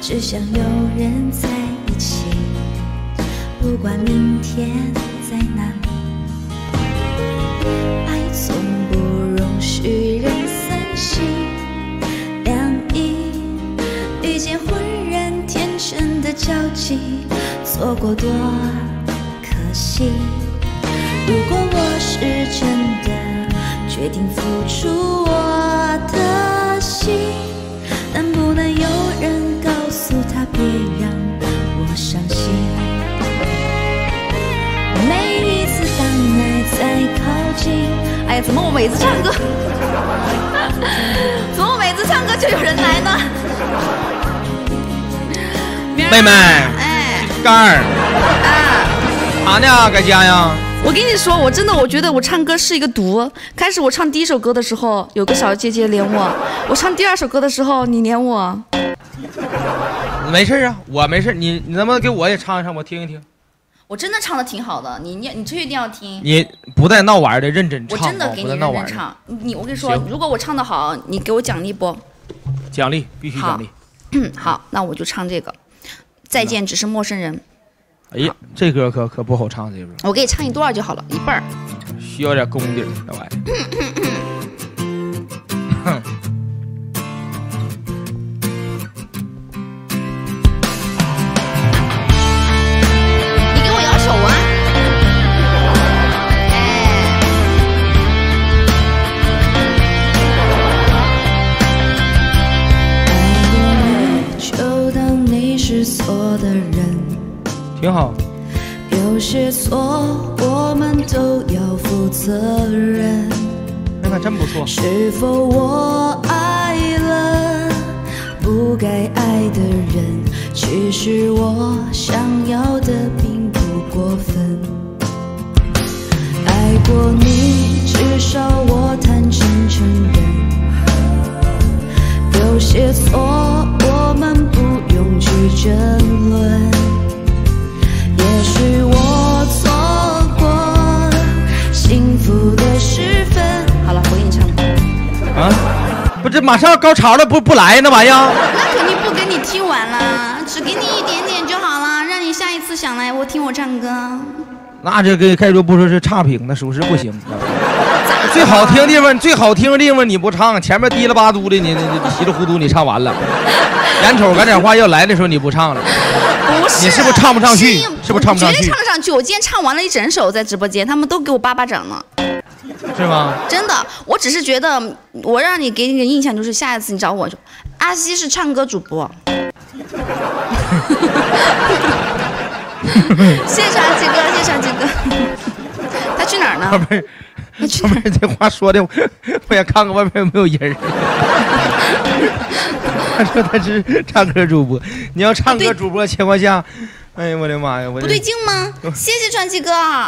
只想有人在一起，不管明天在哪里。爱从不容许人散心两意，遇见浑然天成的交集，错过多可惜。如果我是真的决定付出我的心，但不能有人告诉他别让我伤心。每一次当爱在靠近，哎呀，怎么我每次唱歌，怎么每次唱歌就有人来呢？ 妹妹， 哎， 干儿啊， 啥呢？搁家呀？ 我跟你说，我真的我觉得我唱歌是一个毒。开始我唱第一首歌的时候，有个小姐姐连我；我唱第二首歌的时候，你连我。 没事啊，我没事。你能不能给我也唱一唱，我听一听？ 我真的唱的挺好的，你确定要听？ 你不带闹玩的，认真唱。 我真的给你认真唱。我跟你说，如果我唱的好，你给我奖励不？ 奖励必须奖励。 好，那我就唱这个。再见，只是陌生人。 哎呀，这歌可不好唱，这歌。 我给你唱一段就好了，一半儿。 需要点功底儿，这玩意儿。 你给我摇手啊！爱过你，就当你是错的人。 挺好。 有些错我们都要负责任。 那可真不错。 是否我爱了不该爱的人？其实我想要的并不过分。爱过你，至少我坦诚承认。有些错我们不用去争论。也许我错过幸福的时分。好了，我给你唱歌。 啊，不是马上高潮了，不来那玩意儿？ 那肯定不给你听完了，只给你一点点就好了，让你下一次想来我听我唱歌。 那这个开说不说是差评，那属实不行。最好听的地方，最好听的地方你不唱，前面滴了吧嘟的，你稀里糊涂你唱完了。眼瞅赶点话要来的时候你不唱了。 不是， 你是不是唱不上去？是不是唱不上去？ 绝对唱得上去。我今天唱完了一整首，在直播间，他们都给我巴巴掌呢。 是吗？ 真的，我只是觉得，我让你给你个印象，就是下一次你找我，阿西是唱歌主播。谢谢传奇哥，谢谢传奇哥。他去哪儿呢？ 不是，他不是这话说的，我也看看外面有没有人。他说他是唱歌主播，你要唱歌主播情况下，哎呀我的妈呀，我不对劲吗？谢谢传奇哥。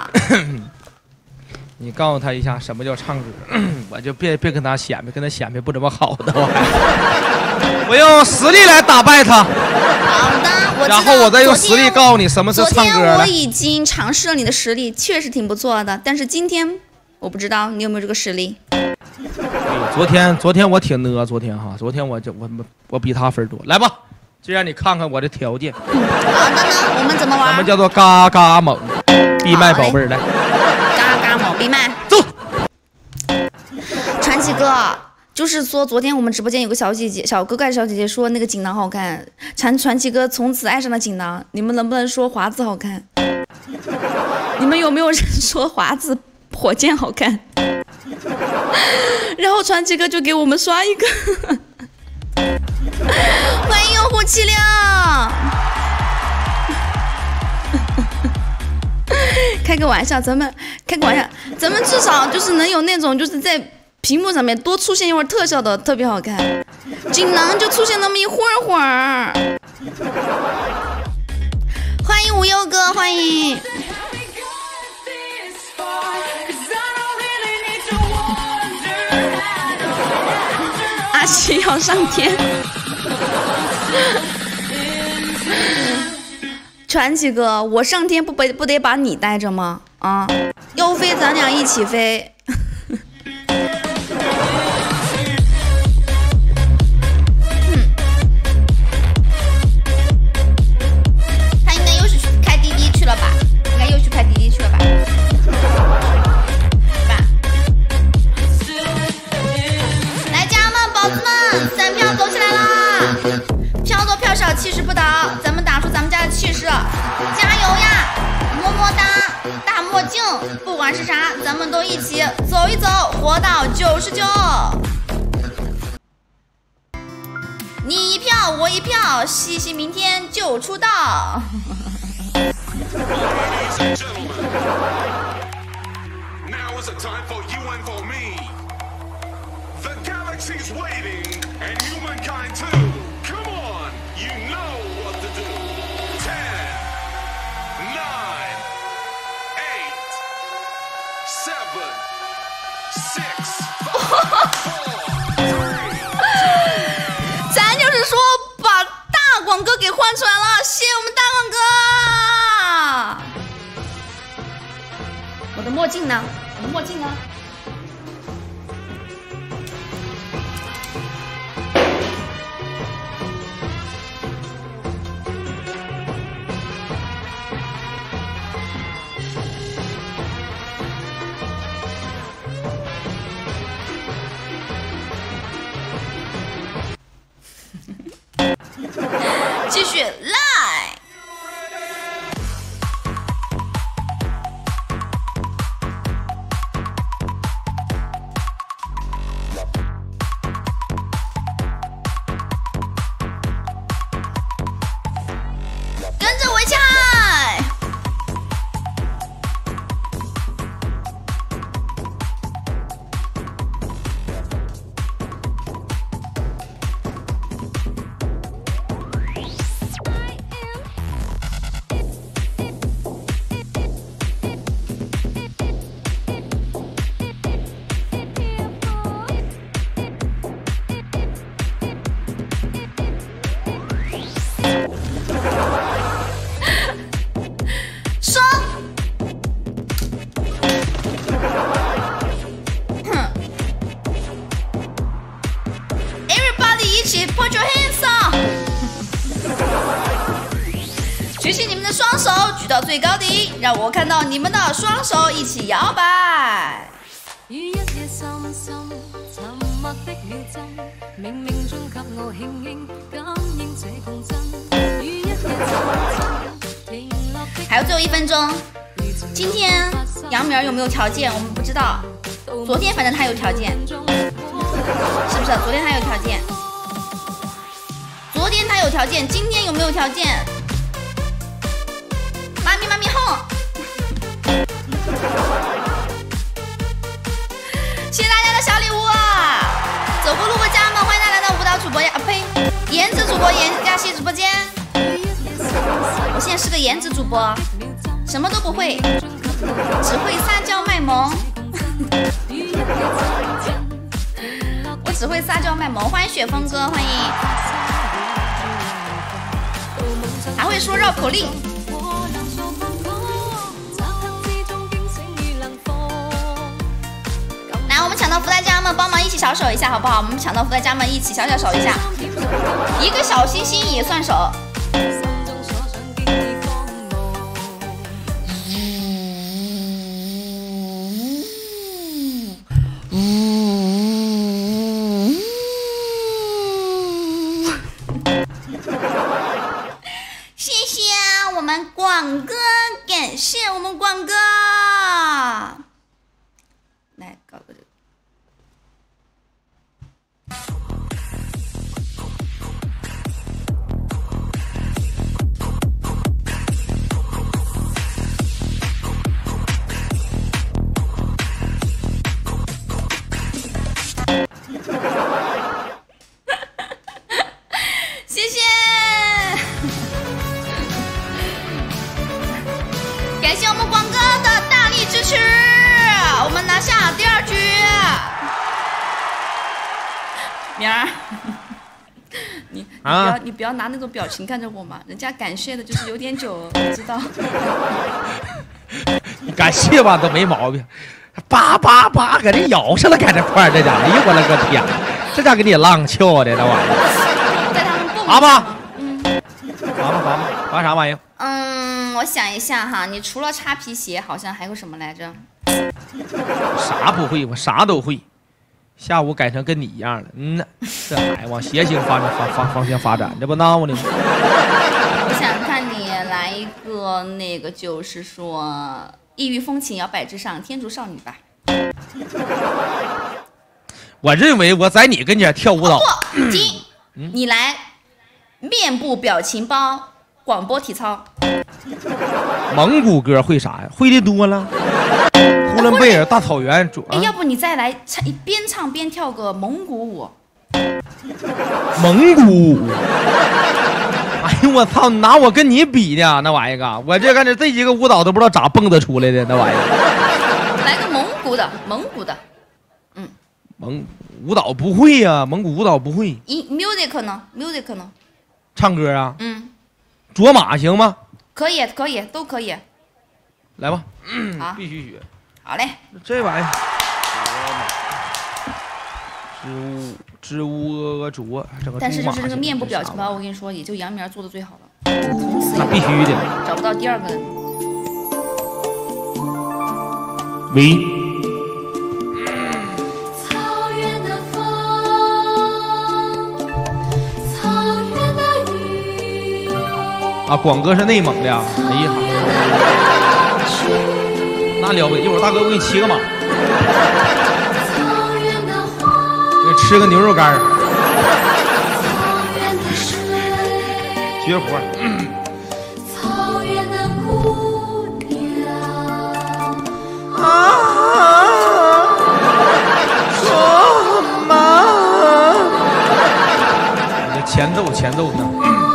你告诉他一下什么叫唱歌，我就别跟他显摆，跟他显摆不怎么好的。我用实力来打败他。 好的，我知道。 然后我再用实力告诉你什么是唱歌。 昨天我已经尝试了你的实力，确实挺不错的。但是今天我不知道你有没有这个实力。 昨天我挺呢，昨天我比他分多。来吧，就让你看看我的条件。 好的呢，我们怎么玩？ 咱们叫做嘎嘎猛，闭麦宝贝儿来。 闭麦， 走。 传奇哥，就是说昨天我们直播间有个小姐姐、小哥哥、小姐姐说那个锦囊好看，传奇哥从此爱上了锦囊。你们能不能说华子好看？你们有没有人说华子火箭好看？然后传奇哥就给我们刷一个。欢迎用户76。开个玩笑，咱们开个玩笑，咱们至少就是能有那种就是在屏幕上面多出现一会儿特效的，特别好看。锦囊就出现那么一会儿。欢迎无忧哥，欢迎。阿西要上天。传奇哥，我上天不得把你带着吗？啊，要飞咱俩一起飞。 票多票少气势不倒，咱们打出咱们家的气势，加油呀！么么哒，大墨镜，不管是啥，咱们都一起走一走，活到99。你一票，我一票，西西明天就出道。咱就是说把大广哥给换出来了，谢谢我们大广哥。我的墨镜呢？我的墨镜呢？继续来。跟着我一起嗨！Put your hands up！ 举起你们的双手，举到最高顶，让我看到你们的双手一起摇摆。还有最后1分钟，今天杨明有没有条件？我们不知道。昨天反正他有条件，是不是？昨天他有条件。昨天他有条件，今天有没有条件？妈咪哄！谢谢大家的小礼物啊！走过路过家们，欢迎大家来到舞蹈主播呀，呸，颜值主播亚西直播间。我现在是个颜值主播，什么都不会，只会撒娇卖萌。我只会撒娇卖萌。欢迎雪峰哥，欢迎。还会说绕口令。来，我们抢到福袋家们帮忙一起小手一下好不好？我们抢到福袋家们一起小手一下，一个小心心也算手。广哥，感谢我们广哥，来搞个这个。谢谢。感谢我们广哥的大力支持，我们拿下第2局。明儿，你不要拿那种表情看着我嘛，人家感谢的就是有点久，我知道。 你感谢吧都没毛病，叭叭叭搁这咬上了，搁这块这家伙，哎呦我了个天，这家给你浪俏的那玩意儿。 在他们蹦。 拔吧，拔啥玩意儿？ 我想一下哈，你除了擦皮鞋，好像还有什么来着？ 啥不会？我啥都会。 下午改成跟你一样了。嗯呐，这孩子往邪性方向发展，这不闹呢吗？ 我想看你来一个那个，就是说异域风情摇摆之上，天竺少女吧。 我认为我在你跟前跳舞蹈。 不，停，你来面部表情包广播体操。 蒙古歌会啥呀？会的多了。呼伦贝尔大草原。 哎，要不你再来唱，边唱边跳个蒙古舞。 蒙古舞。哎呦我操！拿我跟你比呢？那玩意儿，我这感觉这几个舞蹈都不知道咋蹦跶出来的那玩意儿。 来个蒙古的。 舞蹈不会呀、蒙古舞蹈不会。 music 呢？ 唱歌啊？卓玛行吗？ 可以，都可以。 来吧。 好， 必须学。 好嘞。 这玩意儿。支吾阿卓，这个。 但是就是这个面部表情包，我跟你说，也就杨明做的最好了。 那必须的。 找不到第二个了。 喂。啊，广哥是内蒙的呀！哎呀，那了不得！一会儿大哥我给你骑个马，给你吃个牛肉干儿，绝活。草原的姑娘说嘛？你这前奏呢？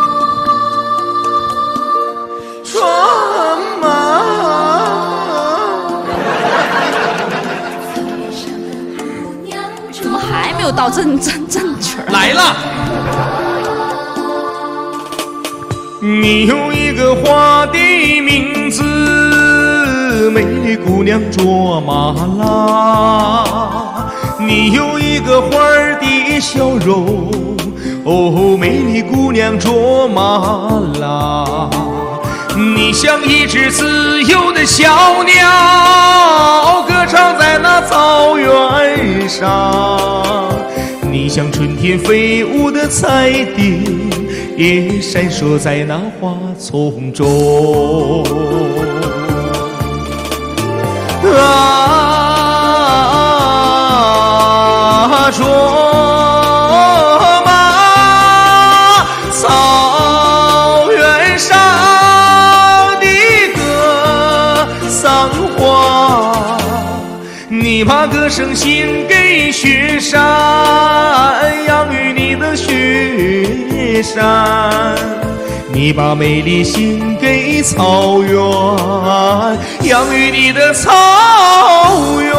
怎么还没有到正曲来了。你有一个花的名字，美丽姑娘卓玛拉。你有一个花儿的笑容，哦，美丽姑娘卓玛拉。你像一只自由的小鸟，歌唱在那草原上。你像春天飞舞的彩蝶，也闪烁在那花丛中。啊，卓玛，草原上你把歌声献给雪山，养育你的雪山。你把美丽献给草原，养育你的草原。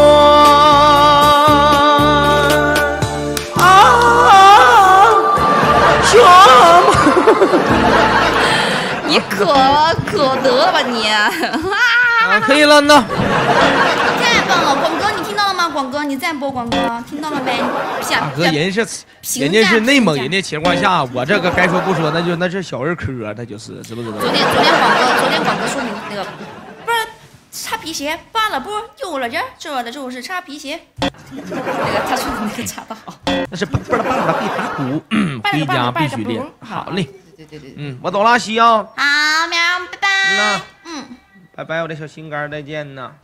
啊，卓玛， 你可得了吧你！ 啊，可以了呢。 太棒了，广哥，你听到了吗？广哥，你再播广哥，听到了没？ 大哥，人家是内蒙人的情况下，我这个该说不说，那是小儿科，那就是知不知道？ 昨天广哥说你那个不是擦皮鞋扒了波丢了人，这的就是擦皮鞋。那个他说你那个擦的好， 那是扒了必打鼓，回家必须练。好嘞， 对， 我走了，西啊。 好，喵，拜拜。 拜拜，我的小心肝，再见呢。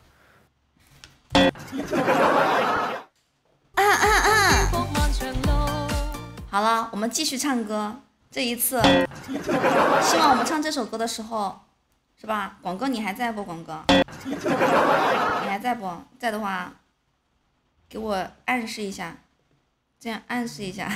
好了，我们继续唱歌。这一次，希望我们唱这首歌的时候，是吧？广哥，你还在不？广哥，你还在不？在的话，给我暗示一下，这样暗示一下。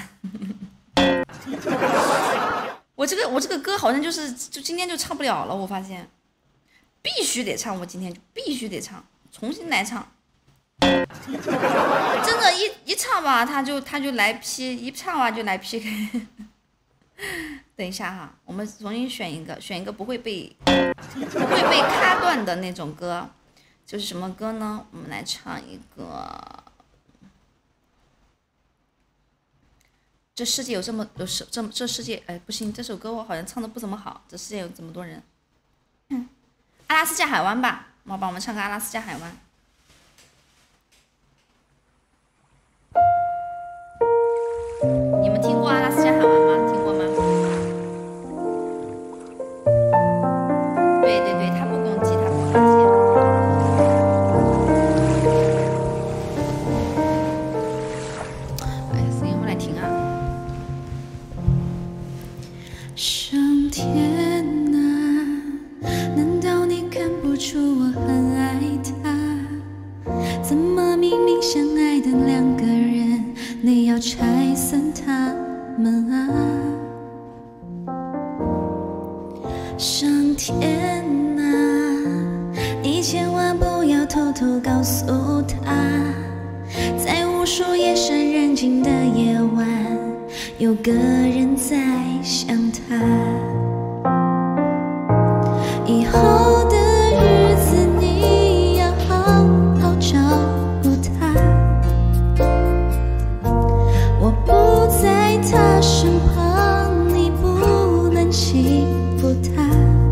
我这个歌好像就今天就唱不了了，我发现，必须得唱，我今天就必须得唱，重新来唱。真的，一唱吧，他就来 P， 一唱吧就来 PK。等一下哈，我们重新选一个不会被卡断的那种歌，就是什么歌呢？我们来唱一个。这世界有这世界，哎，不行，这首歌我好像唱的不怎么好。这世界有这么多人，阿拉斯加海湾吧，帮我们唱个阿拉斯加海湾。 天啊，难道你看不出我很爱他？怎么明明相爱的两个人，你要拆散他们啊？上天啊，你千万不要偷偷告诉他，在无数夜深人静的夜晚，有个人在想他。以后的日子你要好好照顾他，我不在他身旁，你不能欺负他，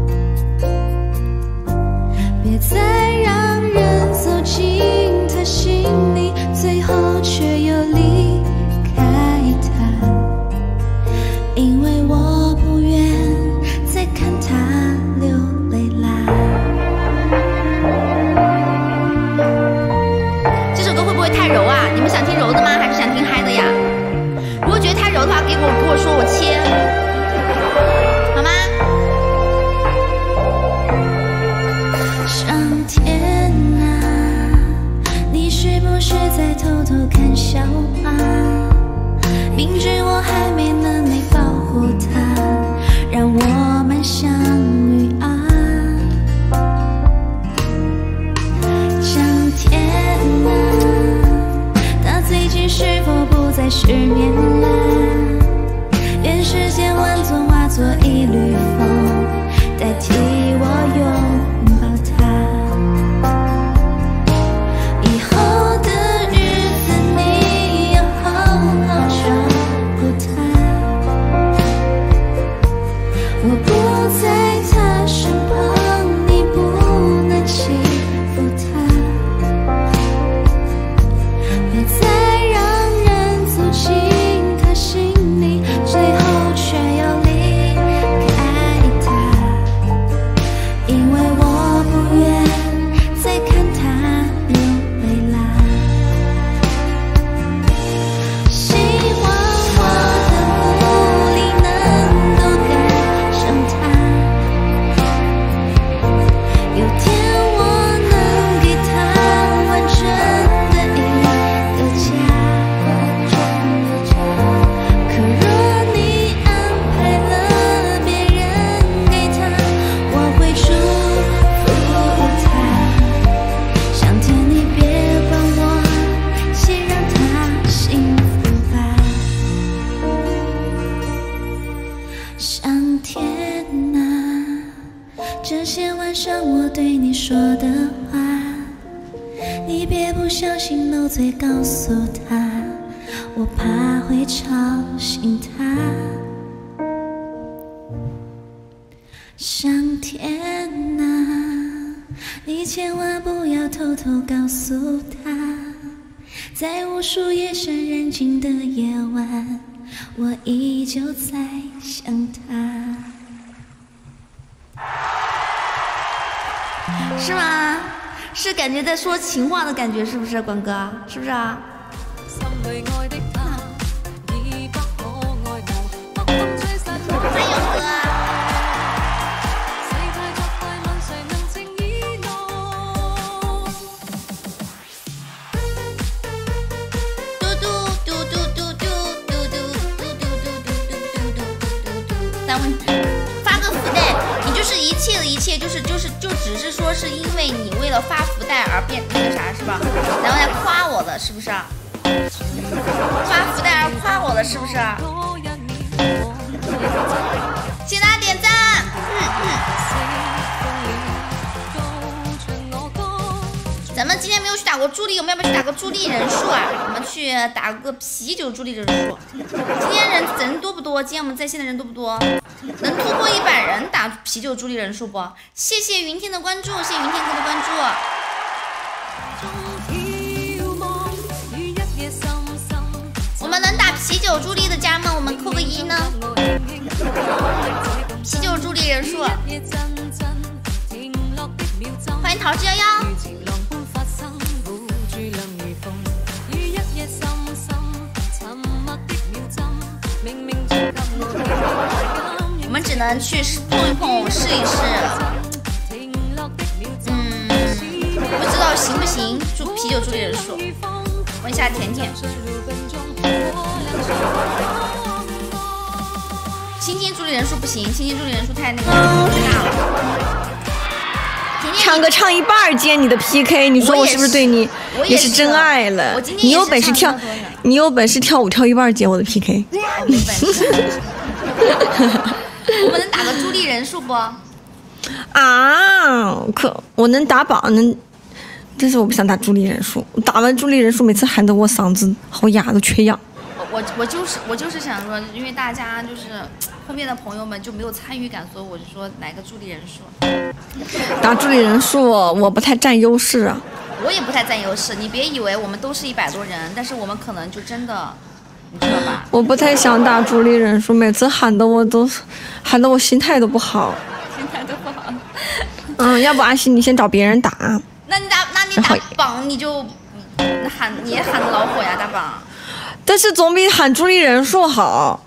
别再让人走进他心里，最后却又离开他，因为我不愿再看他流泪啦。 这首歌会不会太柔啊？你们想听柔的吗？还是想听嗨的呀？如果觉得太柔的话，给我说，我切，好吗？ 上天啊，你是不是在偷偷看笑话？明知我还没能力保护他，让我们相遇啊。上天啊，他最近是否不再失眠了？愿世间万种化作一缕风，代替我拥抱他。以后的日子你要好好照顾他，我不在他身旁，你不能欺负他，别再让人走进他心里，最后却又离开他，因为我不愿再看他流泪啦。希望我的努力能够赶上他，有天我能给他完整的一个家。可若你安排了别人给他，我会祝福他。上天你别管我，先让他幸福吧。上天啊，这些晚上我对你说的话，你别不小心漏嘴告诉他，我怕会吵醒他。上天啊，你千万不要偷偷告诉他，在无数夜深人静的夜晚，我依旧在想他。 是吗？是感觉在说情话的感觉，是不是，关哥？是不是啊？还有歌啊。发个福袋，你就是一切的一切，就只是说是因为你为了发福袋而变那个啥，是吧？然后来夸我的，是不是？发福袋而夸我的，是不是？谢谢大家点赞。咱们今天没有去打过助力，我们要不要去打个助力人数啊？我们去打个啤酒助力人数。今天人多不多？今天我们在线的人多不多？能突破100人打啤酒助力人数不？谢谢云天的关注，谢谢云天哥的关注。我们能打啤酒助力的家人们，我们扣个1呢。啤酒助力人数，欢迎桃之夭夭。我们只能去碰一碰，试一试。不知道行不行？啤酒助力人数，问一下甜甜。青青助力人数不行，青青助力人数太那个大了。 唱歌唱一半接你的 PK， 你说我是不是对你也是真爱了？你有本事跳舞跳一半接我的 PK。 我们能打个助力人数不？ 啊，我能打榜能，但是我不想打助力人数。打完助力人数，每次喊得我嗓子好哑，都缺氧。 我就是想说，因为大家就是后面的朋友们就没有参与感，所以我就说来个助力人数。 打助力人数我不太占优势啊。 我也不太占优势，你别以为我们都是100多人，但是我们可能就真的，你知道吧？ 我不太想打助力人数，每次喊得我心态都不好。 心态都不好。 要不阿西你先找别人打。 那你打榜你就你也喊得老火呀，打榜。 但是总比喊助力人数好。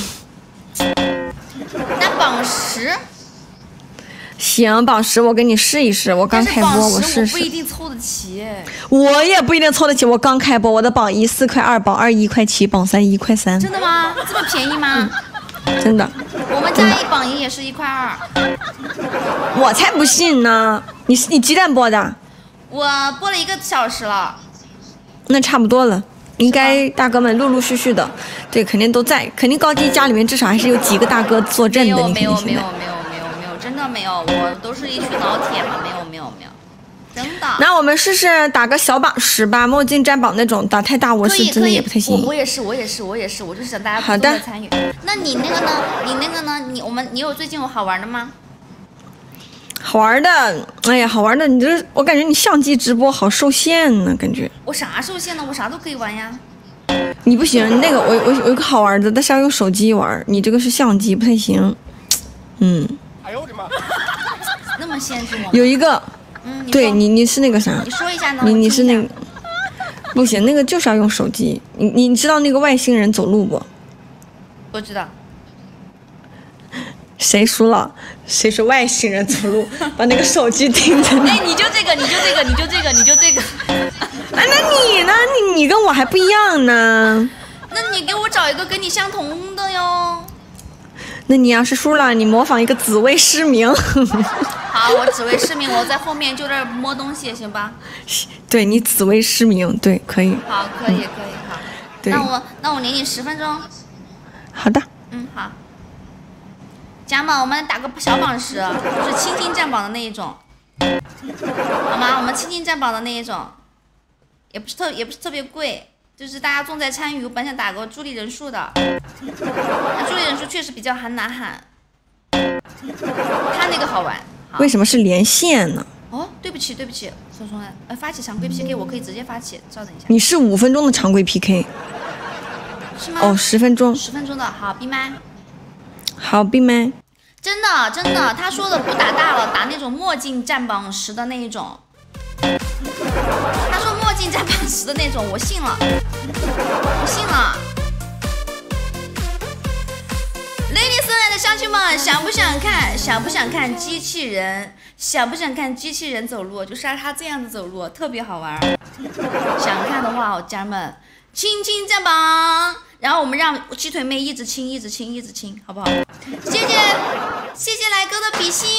那榜10。 行，榜10我给你试一试。我刚开播，我试试。 我不一定凑得齐。 我也不一定凑得齐。我刚开播，我的榜1 4块2，榜2 1块7，榜3 1块3。 真的吗？这么便宜吗？ 真的。 我们家榜1也是1块2。 我才不信呢！你几点播的？ 我播了1个小时了。 那差不多了。应该大哥们陆陆续续的，对，肯定都在，肯定高低家里面至少还是有几个大哥坐镇的。 没有，真的没有，我都是一群老铁嘛，没有，真的。 那我们试试打个小榜10吧，墨镜占榜那种打太大，我是真的也不太行。 我也是，我就是想大家多多参与。那你那个呢？你最近有好玩的吗？ 好玩的，哎呀，好玩的！我感觉你相机直播好受限呢，感觉。 我啥受限呢？我啥都可以玩呀。 你不行，那个我有个好玩的，但是要用手机玩，你这个是相机，不太行。 哎呦我的妈！ 那么限制我？ 有一个，对你是那个啥？ 你说一下呢？ 你是那个，不行，那个就是要用手机。你知道那个外星人走路不？ 不知道。 谁输了？谁说外星人走路？把那个手机盯着。 哎，你就这个。 哎，那你呢？你跟我还不一样呢。 那你给我找一个跟你相同的哟。 那你要是输了，你模仿一个紫薇失明。 好，我紫薇失明，我在后面就这摸东西，行吧？ 对，你紫薇失明，对，可以。 好，可以，好。 对。 那我连你10分钟。 好的。 好。加码，我们打个小榜10，就是青青占榜的那一种，好吗？我们青青占榜的那一种，也不是特别贵，就是大家重在参与。我本想打个助力人数的，那助力人数确实比较难喊，他那个好玩。 为什么是连线呢？ 哦，对不起，聪聪，发起常规 PK 我可以直接发起，稍等一下。 你是5分钟的常规 PK， 是吗？ 哦，10分钟。 10分钟的，好，闭麦。 好，闭麦。 真的，他说的不打大了，打那种墨镜占榜10的那一种。他说墨镜占榜10的那种，我信了。Ladies 的乡亲们，想不想看机器人？想不想看机器人走路？就是他这样子走路，特别好玩。想看的话，家人们，轻轻占榜。然后我们让鸡腿妹一直亲，好不好？谢谢来哥的比心，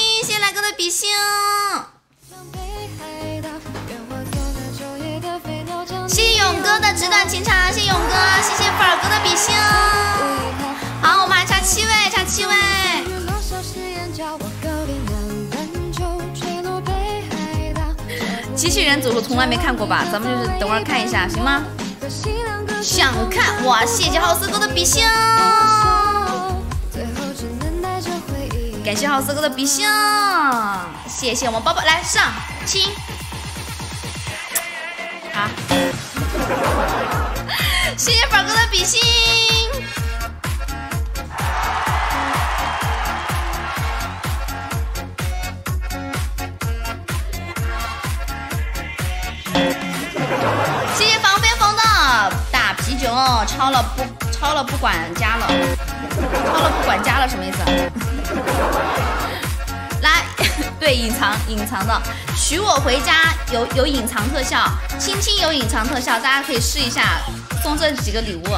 谢谢勇哥的纸短情长，谢谢勇哥，谢谢富尔哥的比心。好，我们还差7位。机器人走路从来没看过吧？咱们就是等会儿看一下，行吗？想看哇！谢谢浩斯哥的比心，感谢浩斯哥的比心，谢谢我们宝宝来上亲，好，谢谢宝哥的比心。谢谢防飞风的大啤酒，超了不管家了，什么意思？ 来，对，隐藏的，娶我回家有隐藏特效，亲亲有隐藏特效，大家可以试一下，送这几个礼物。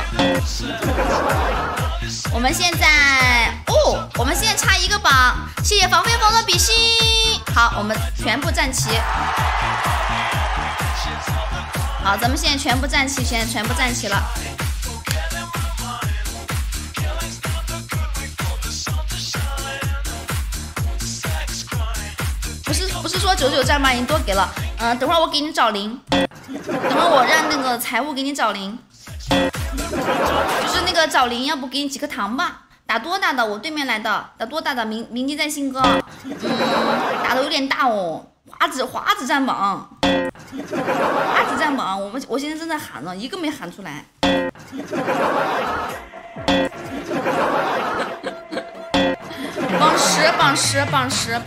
我们现在差一个榜，谢谢房飞风的比心。好，我们全部站齐。好，咱们现在全部站齐，全部站齐了。不是说99站吗？你多给了。等会儿我给你找零，等会儿我让那个财务给你找零，就是那个找零，要不给你几颗糖吧？打多大的？我对面来的，打多大的？铭记在心哥，打的有点大哦。花子站榜，我现在正在喊呢，一个没喊出来。榜十。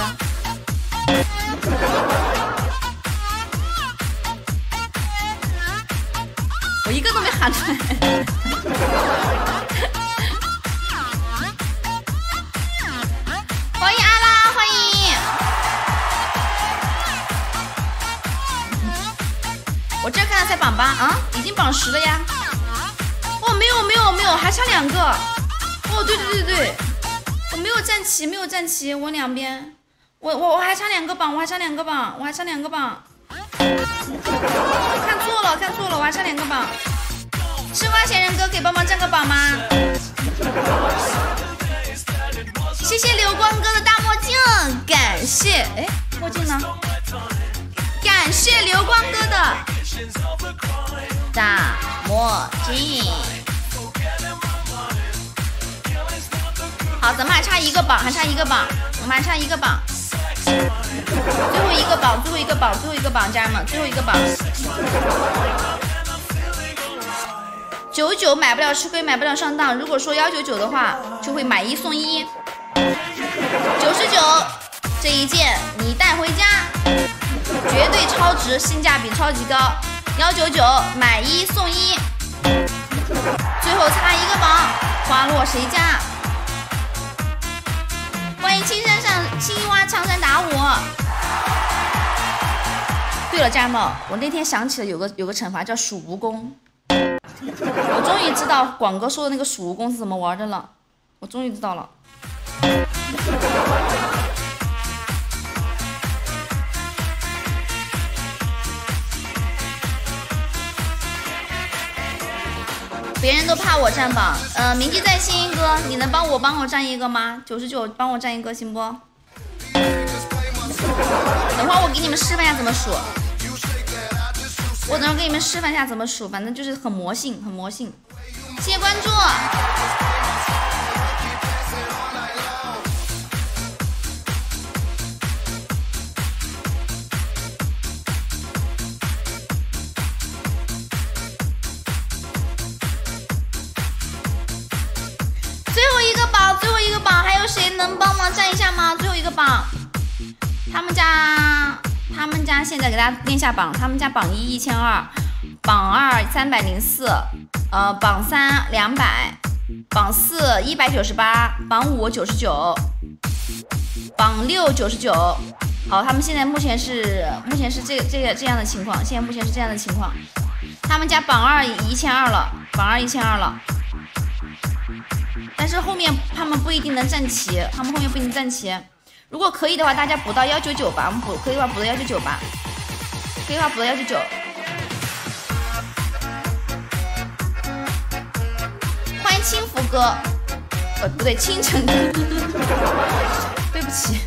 我一个都没喊出来。欢迎阿拉，欢迎。我这看才榜8啊，已经榜10了呀。哦，没有，还差2个。哦，对，我没有站齐，我两边。我还差2个榜，我还差2个榜。看错了，我还差2个榜。吃花仙人哥可以帮忙占个榜吗？谢谢流光哥的大墨镜，感谢。哎，墨镜呢？感谢流光哥的大墨镜。好，咱们还差一个榜，我们还差一个榜。最后一个榜，家人们，最后一个榜。99买不了吃亏，买不了上当。如果说199的话，就会买1送1。99这一件你带回家，绝对超值，性价比超级高。199买1送1。最后差一个榜，花落谁家？欢迎青蛙长山打我。对了，家人们，我那天想起了有个惩罚叫数蜈蚣，我终于知道广哥说的那个数蜈蚣是怎么玩的了，我终于知道了。别人都怕我占榜，铭记在心哥，你能帮我占一个吗？99帮我占一个行不？等会儿我给你们示范一下怎么数，反正就是很魔性。谢谢关注。最后一个榜，还有谁能帮忙占一下吗？最后一个榜，他们家现在给大家念一下榜，他们家榜1 1200，榜2 304，榜3 200，榜4 198，榜5 99，榜6 99。好，他们现在目前是这样的情况，他们家榜2 1200了，但是后面他们不一定能站齐，如果可以的话，大家补到199吧，我们可以的话补到199吧，欢迎轻福哥，不对，清晨哥，对不起。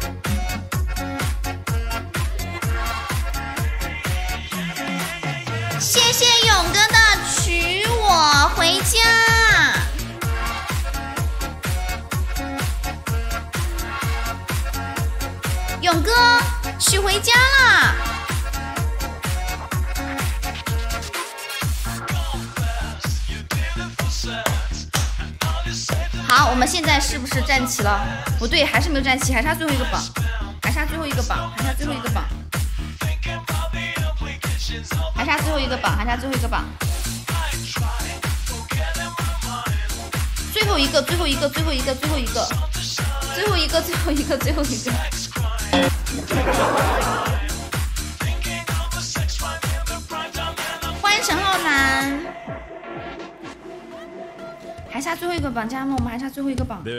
谢谢勇哥的娶我回家。勇哥娶回家啦！好，我们现在是不是站齐了？不对，还是没有站齐，还差最后一个榜，还差最后一个榜。最后一个。 最后一个。欢迎陈浩南。还差最后一个榜，家人们，我们还差最后一个榜。我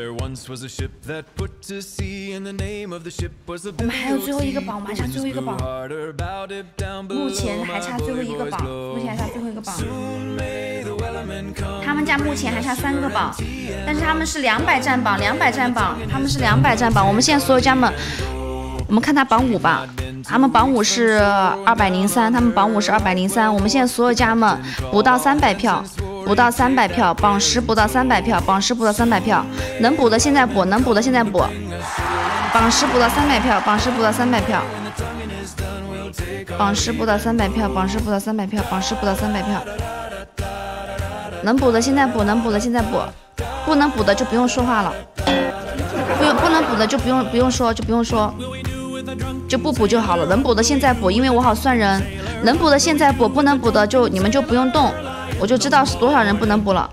们还有最后一个榜，我们还差最后一个榜。目前还差最后一个榜，他们家目前还差3个榜，但是他们是200站榜，他们是200站榜。我们现在所有家们，我们看他榜5吧。他们榜5是203，他们榜5是203。我们现在所有家们不到300票。不到300票，榜10不到300票，榜10不到300票，能补的现在补，能补的现在补。榜10不到300票，榜10不到300票，榜10不到300票，榜10不到300票，榜10不到300票。能补的现在补，能补的现在补，不能补的就不用说话了。不能补的就不用说，就不补就好了。能补的现在补，因为我好算人。能补的现在补，不能补的就你们就不用动。我就知道是多少人不能补了。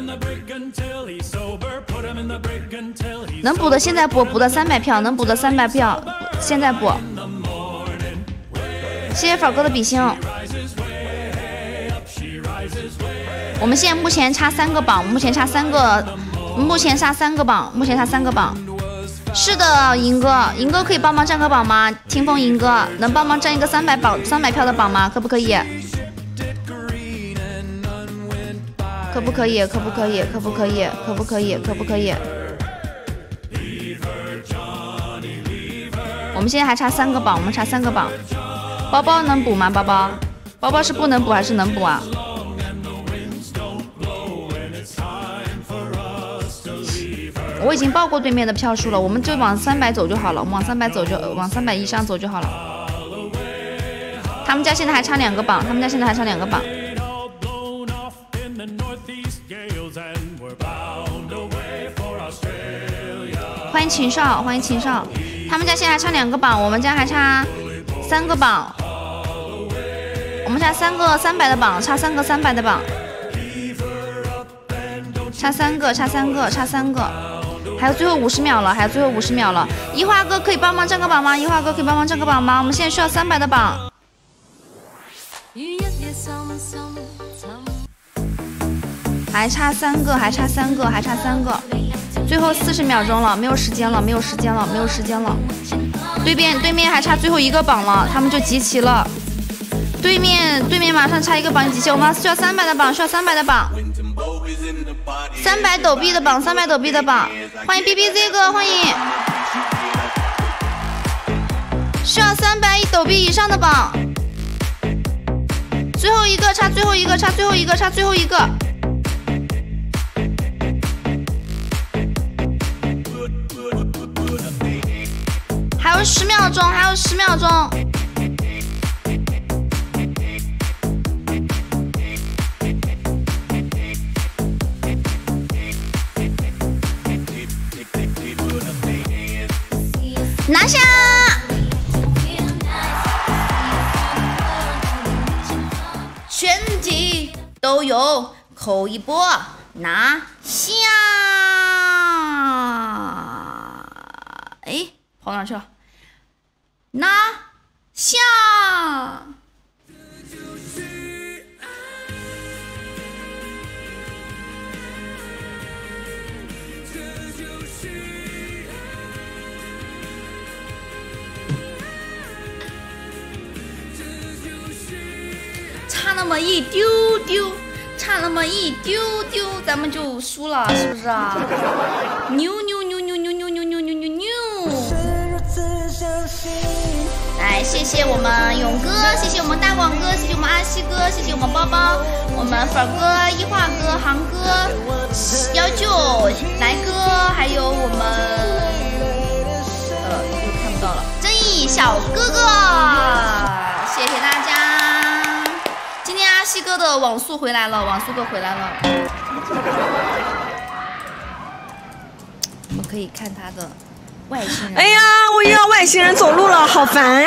能补的现在补，补到300票，能补的300票现在补。谢谢法哥的比心。我们现在目前差3个榜，目前差3个榜。是的，银哥可以帮忙占个榜吗？听风银哥能帮忙占一个300票的榜吗？可不可以？可不可以？我们现在还差3个榜，包包能补吗？包包是不能补还是能补啊？我已经报过对面的票数了，我们就往300走就好了，往300以上走就好了。他们家现在还差2个榜，欢迎秦少，他们家现在还差2个榜，我们家还差3个榜，我们差3个300的榜，差3个300的榜，差3个，还有最后50秒了，一花哥可以帮忙占个榜吗？我们现在需要300的榜。还差3个，最后40秒钟了，没有时间了。对面还差最后一个榜了，他们就集齐了。对面马上差一个榜集齐，我们需要300的榜，300抖币的榜，欢迎 BBZ 哥，欢迎。需要310抖币以上的榜，最后一个，差最后一个。还有10秒钟，拿下！全体都有，扣一波，拿下！哎，跑哪去了？拿下！差那么一丢丢，咱们就输了，是不是啊？牛！来，谢谢我们勇哥，谢谢我们大广哥，谢谢我们阿西哥，谢谢我们包包，我们粉哥、一化哥、航哥、19来哥，还有我们又看不到了，正义小哥哥，谢谢大家。今天阿西哥的网速回来了，我们可以看他的外星人。 哎呀，我又要外星人走路了，好烦呀！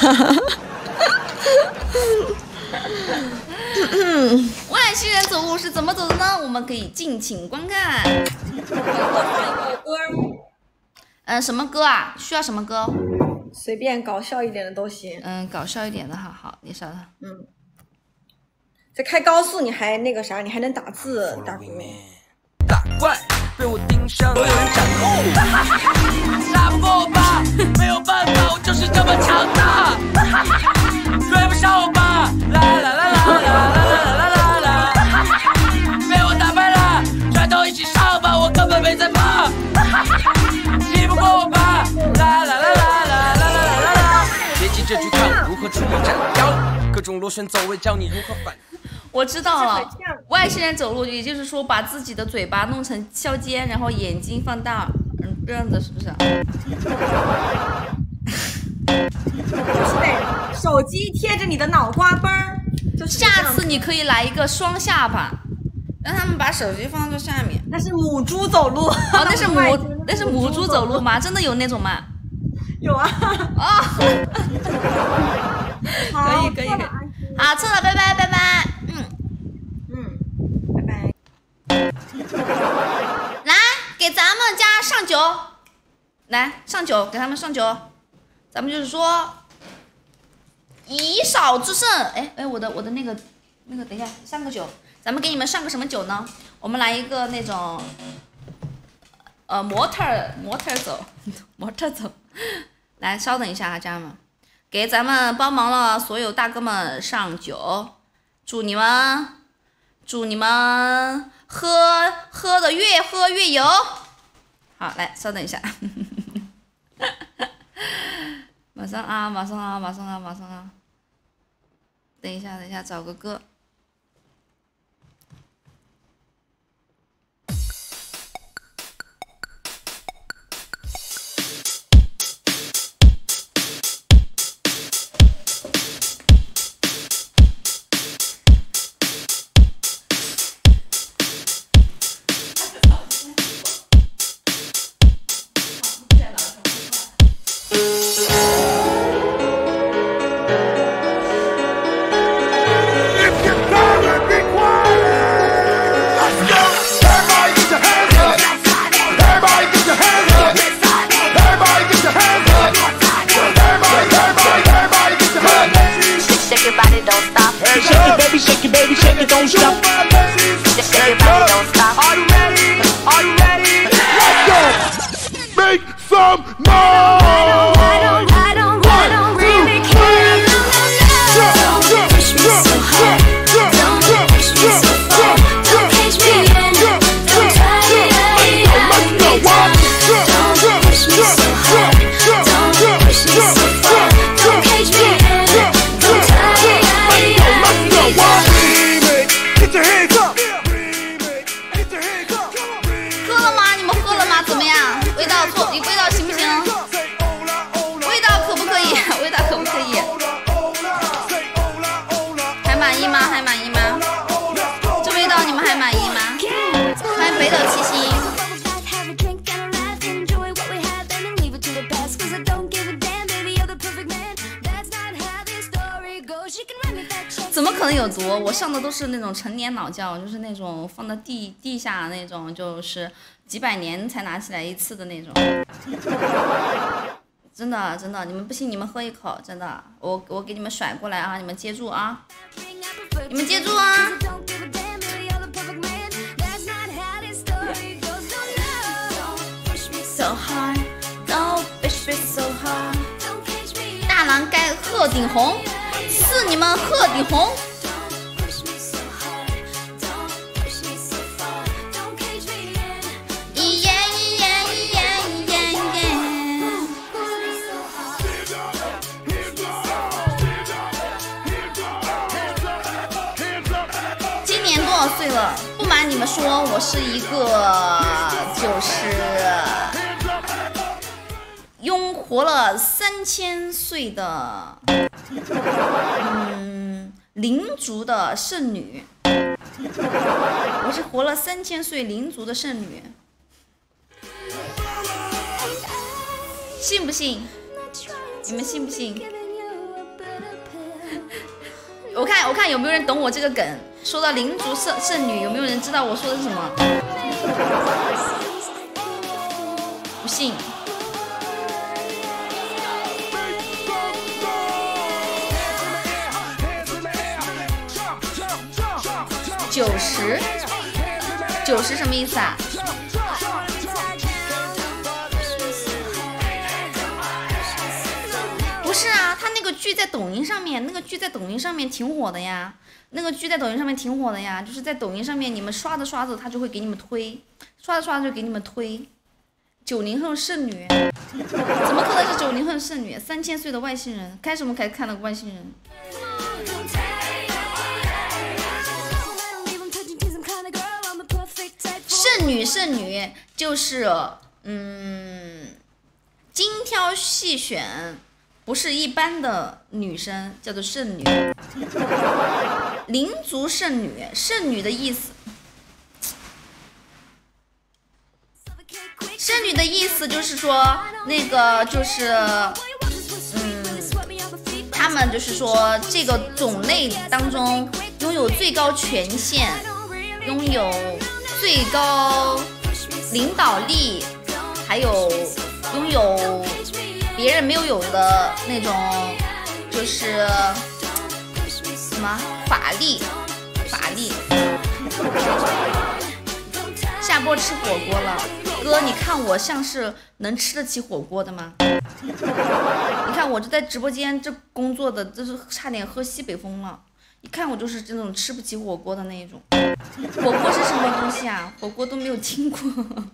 外星人走路是怎么走的呢？我们可以敬请观看。 什么歌啊？需要什么歌？ 随便搞笑一点的都行。 搞笑一点的，好，你稍等。 在开高速你还那个啥，你还能打字，大哥。 打怪被我盯上，所有人斩后，打不过我吧？没有办法，我就是这么强大。追不上我吧？啦啦啦啦啦啦啦啦啦！被我打败了，甩头一起上吧，我根本没在怕。敌不过我吧？啦啦啦啦啦啦啦啦啦！别急着去看我如何出一斩妖，各种螺旋走位教你如何反。 我知道了，外星人走路，也就是说把自己的嘴巴弄成削尖，然后眼睛放大，这样子是不是？ 就是得手机贴着你的脑瓜崩儿。 下次你可以来一个双下巴，让他们把手机放在下面。 那是母猪走路。 那是母猪走路吗？真的有那种吗？ 有啊。 可以。好，错了，拜拜。拜拜。来，给咱们家上酒，来上酒，给他们上酒。咱们就是说，以少制胜。我的那个，等一下，上个酒。咱们给你们上个什么酒呢？我们来一个那种，模特走。来，稍等一下啊，家人们，给咱们帮忙了所有大哥们上酒，祝你们喝的越喝越有。好，来稍等一下。马上啊！等一下，找个歌。 Shake it, baby, shake it, don't stop. Shake your body, don't stop. Are you ready? Are you ready? Let's go. Make some noise. I don't really care. Don't push me so hard. Don't push me so far. Don't cage me in. Don't try it. Don't push me so hard. Don't push me so far. Don't cage me in. Don't try it. Get your hands up. 喝了吗？你们喝了吗？怎么样？味道行不行？味道可不可以？还满意吗？这味道你们还满意吗？欢迎北斗七星。怎么可能有毒？我上的都是那种陈年老窖，就是那种放到地下那种，就是几百年才拿起来一次的那种。真的，你们不信你们喝一口，真的，我给你们甩过来啊，你们接住啊，你们接住啊！大郎该鹤顶红。赐你们鹤顶红！今年多少岁了？不瞒你们说，我是一个拥活了3000岁的。灵族的圣女，我是活了3000岁灵族的圣女，信不信？你们信不信？我看有没有人懂我这个梗。说到灵族圣女，有没有人知道我说的是什么？不信， 90什么意思啊？不是啊，他那个剧在抖音上面，挺火的呀。就是在抖音上面，你们刷着刷着，他就会给你们推，刷着刷着就给你们推。90后剩女，怎么可能是90后剩女？3000岁的外星人，开什么开看的外星人？剩女就是精挑细选，不是一般的女生，叫做剩女。灵族剩女，剩女的意思，剩女的意思就是说，那个就是他们就是说这个种类当中拥有最高权限，拥有最高领导力，还有拥有别人没有有的那种，就是什么法力。下播吃火锅了，哥，你看我像是能吃得起火锅的吗？你看我这在直播间这工作的，这是差点喝西北风了。一看我就是这种吃不起火锅的那一种。火锅是什么东西啊？火锅都没有听过。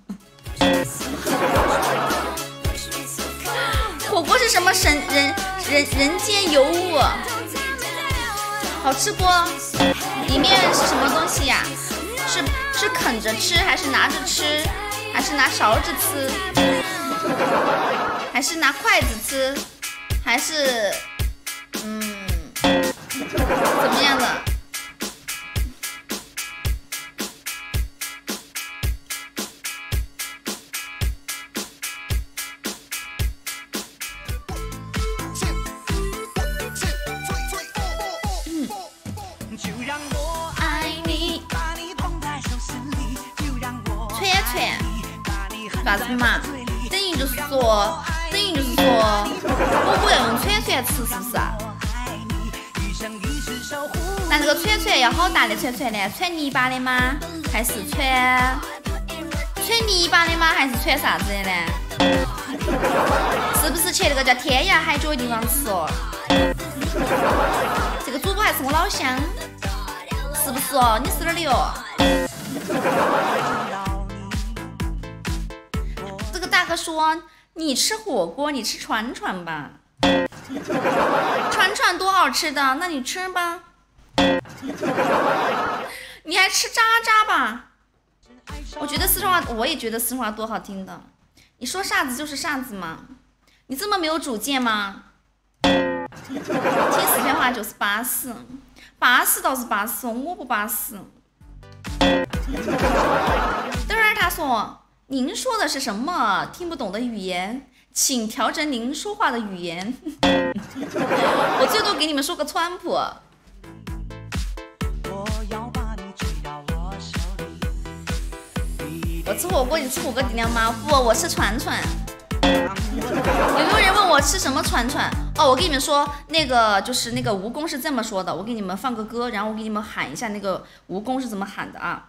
火锅是什么人间尤物？好吃不？里面是什么东西呀？是啃着吃，还是拿着吃，还是拿勺子吃，还是拿筷子吃，还是怎么样的？啥子嘛？等于就是说，火锅要用串串吃，是不是啊？那这个串串要好大的串串呢？串泥巴的吗？还是串泥巴的吗？还是串啥子的呢？是不是去那个叫天涯海角的地方吃哦？这个主播还是我老乡，是不是哦？你是哪儿的哦？大哥说：“你吃火锅，你吃串串吧，串多好吃的，那你吃吧。你还吃渣渣吧？我觉得四川话，我也觉得四川话多好听的。你说啥子就是啥子嘛，你这么没有主见吗？听四川话就是巴适，巴适倒是巴适，我不巴适。等会儿他说。”您说的是什么听不懂的语言？请调整您说话的语言。我最多给你们说个川普。我吃火锅，你吃火锅底料吗？不，我吃串串。有没有人问我吃什么串串？哦，我跟你们说，那个就是那个蜈蚣是这么说的。我给你们放个歌，然后我给你们喊一下那个蜈蚣是怎么喊的啊？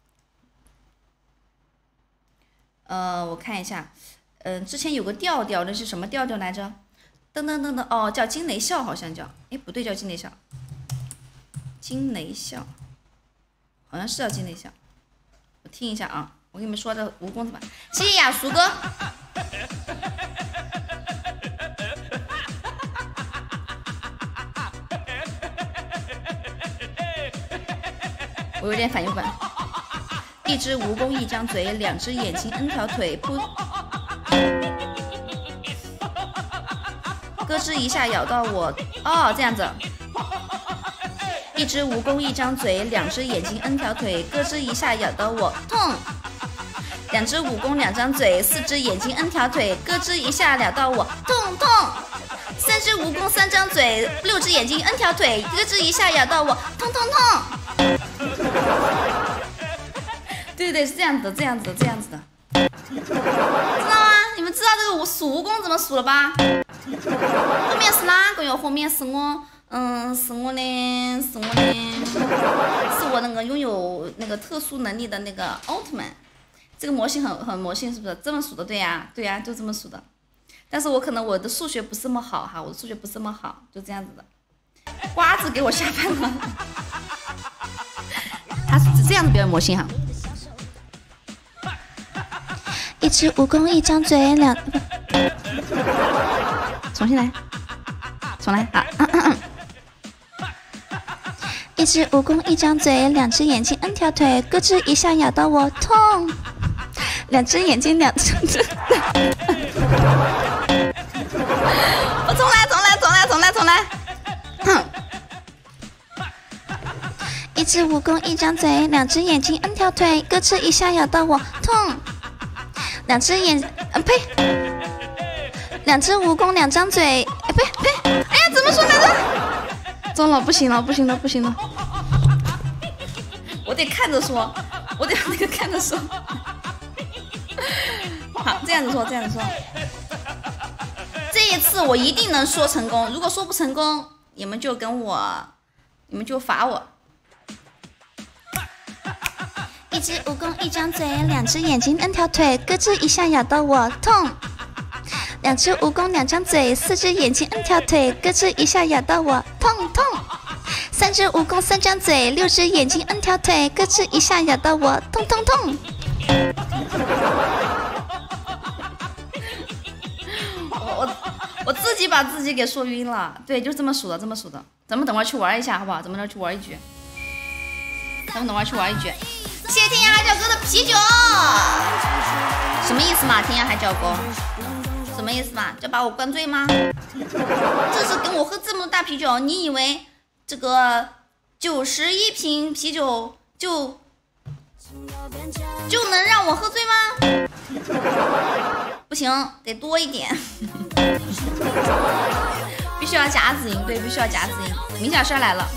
我看一下，之前有个调调，那是什么调调来着？噔噔噔噔，哦，叫惊雷笑，好像叫，哎，不对，叫惊雷笑，惊雷笑，好像是叫惊雷笑。我听一下啊，我跟你们说这蜈蚣怎么？谢谢雅俗哥。我有点反应不来。一只蜈蚣一张嘴，两只眼睛 N 条腿，噗，咯吱一下咬到我。哦，这样子。一只蜈蚣一张嘴，两只眼睛 N 条腿，咯吱一下咬到我，痛。两只蜈蚣两张嘴，四只眼睛 N 条腿，咯吱一下咬到我，痛痛。三只蜈蚣三张嘴，六只眼睛 N 条腿，咯吱一下咬到我，痛痛痛。对对，是这样子的，这样子的，知道吗？你们知道这个数蜈蚣怎么数了吧？后面是哪个哟？后面是我是我那个拥有那个特殊能力的那个奥特曼。这个模型很魔性，是不是这么数的？对呀，就这么数的。但是我可能我的数学不是这么好哈，我的数学不是这么好，就这样子的。瓜子给我下班了，他是这样的表演模型哈。 一只蜈蚣一张嘴两， 重新来，好。 一只蜈蚣一张嘴，两只眼睛 N 条腿，咯吱一下咬到我痛。两只眼睛两只。 我重来。 一只蜈蚣一张嘴，两只眼睛 N 条腿，咯吱一下咬到我痛。两只蜈蚣两张嘴，呸！哎呀，怎么说来着？ 中了，不行了。我得看着说，看着说。好，这样子说。这一次我一定能说成功，如果说不成功，你们就罚我。 一只蜈蚣一张嘴，两只眼睛 N 条腿，咯吱一下咬到我痛。两只蜈蚣两张嘴，四只眼睛 N 条腿，咯吱一下咬到我痛。三只蜈蚣三张嘴，六只眼睛 N 条腿，咯吱一下咬到我痛。 我自己把自己给说晕了，对，就这么数的。咱们等会儿去玩一下，好不好？咱们去玩一局。谢谢天涯海角哥的啤酒，什么意思嘛？天涯海角哥，什么意思嘛？就把我灌醉吗？这是跟我喝这么大啤酒，你以为这个91瓶啤酒就能让我喝醉吗？不行，得多一点。必须要夹子音，对，必须要夹子音。明小帅来了。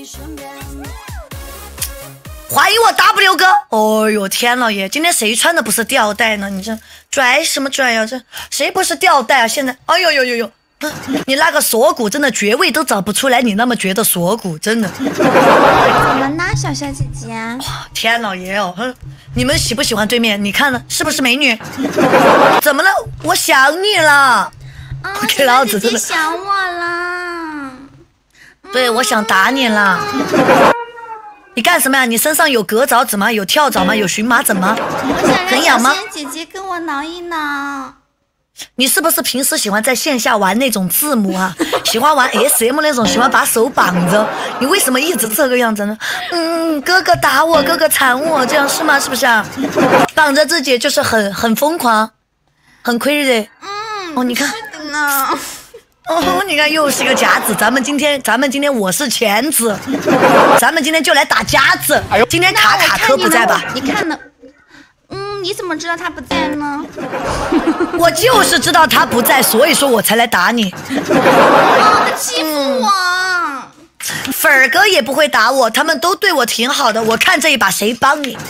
欢迎我 W 哥！哦呦天老爷，今天谁穿的不是吊带呢？你这拽什么拽呀？这谁不是吊带啊？现在，哎呦，你那个锁骨真的绝味都找不出来，你那么绝的锁骨真的。 怎么啦，小姐姐？ 哇，天老爷哦，你们喜不喜欢对面？你看了是不是美女？怎么了？我想你了。 给老子真的想我了。 对，我想打你了。你干什么呀？你身上有割爪子吗？有跳蚤吗？有荨麻疹吗？很痒吗？ 姐姐跟我挠一挠。 你是不是平时喜欢在线下玩那种字母啊？喜欢玩 SM 那种，喜欢把手绑着？你为什么一直这个样子呢？哥哥打我，哥哥缠我，这样是吗？是不是啊？绑着自己就是很疯狂，很 crazy。哦，你看。 是的呢。 哦，你看又是一个夹子，咱们今天我是钳子，咱们今天就来打夹子。今天卡科不在吧？ 你看呢？你怎么知道他不在呢？ 我就是知道他不在，所以说我才来打你。 他欺负我。 粉儿哥也不会打我，他们都对我挺好的。我看这一把谁帮你？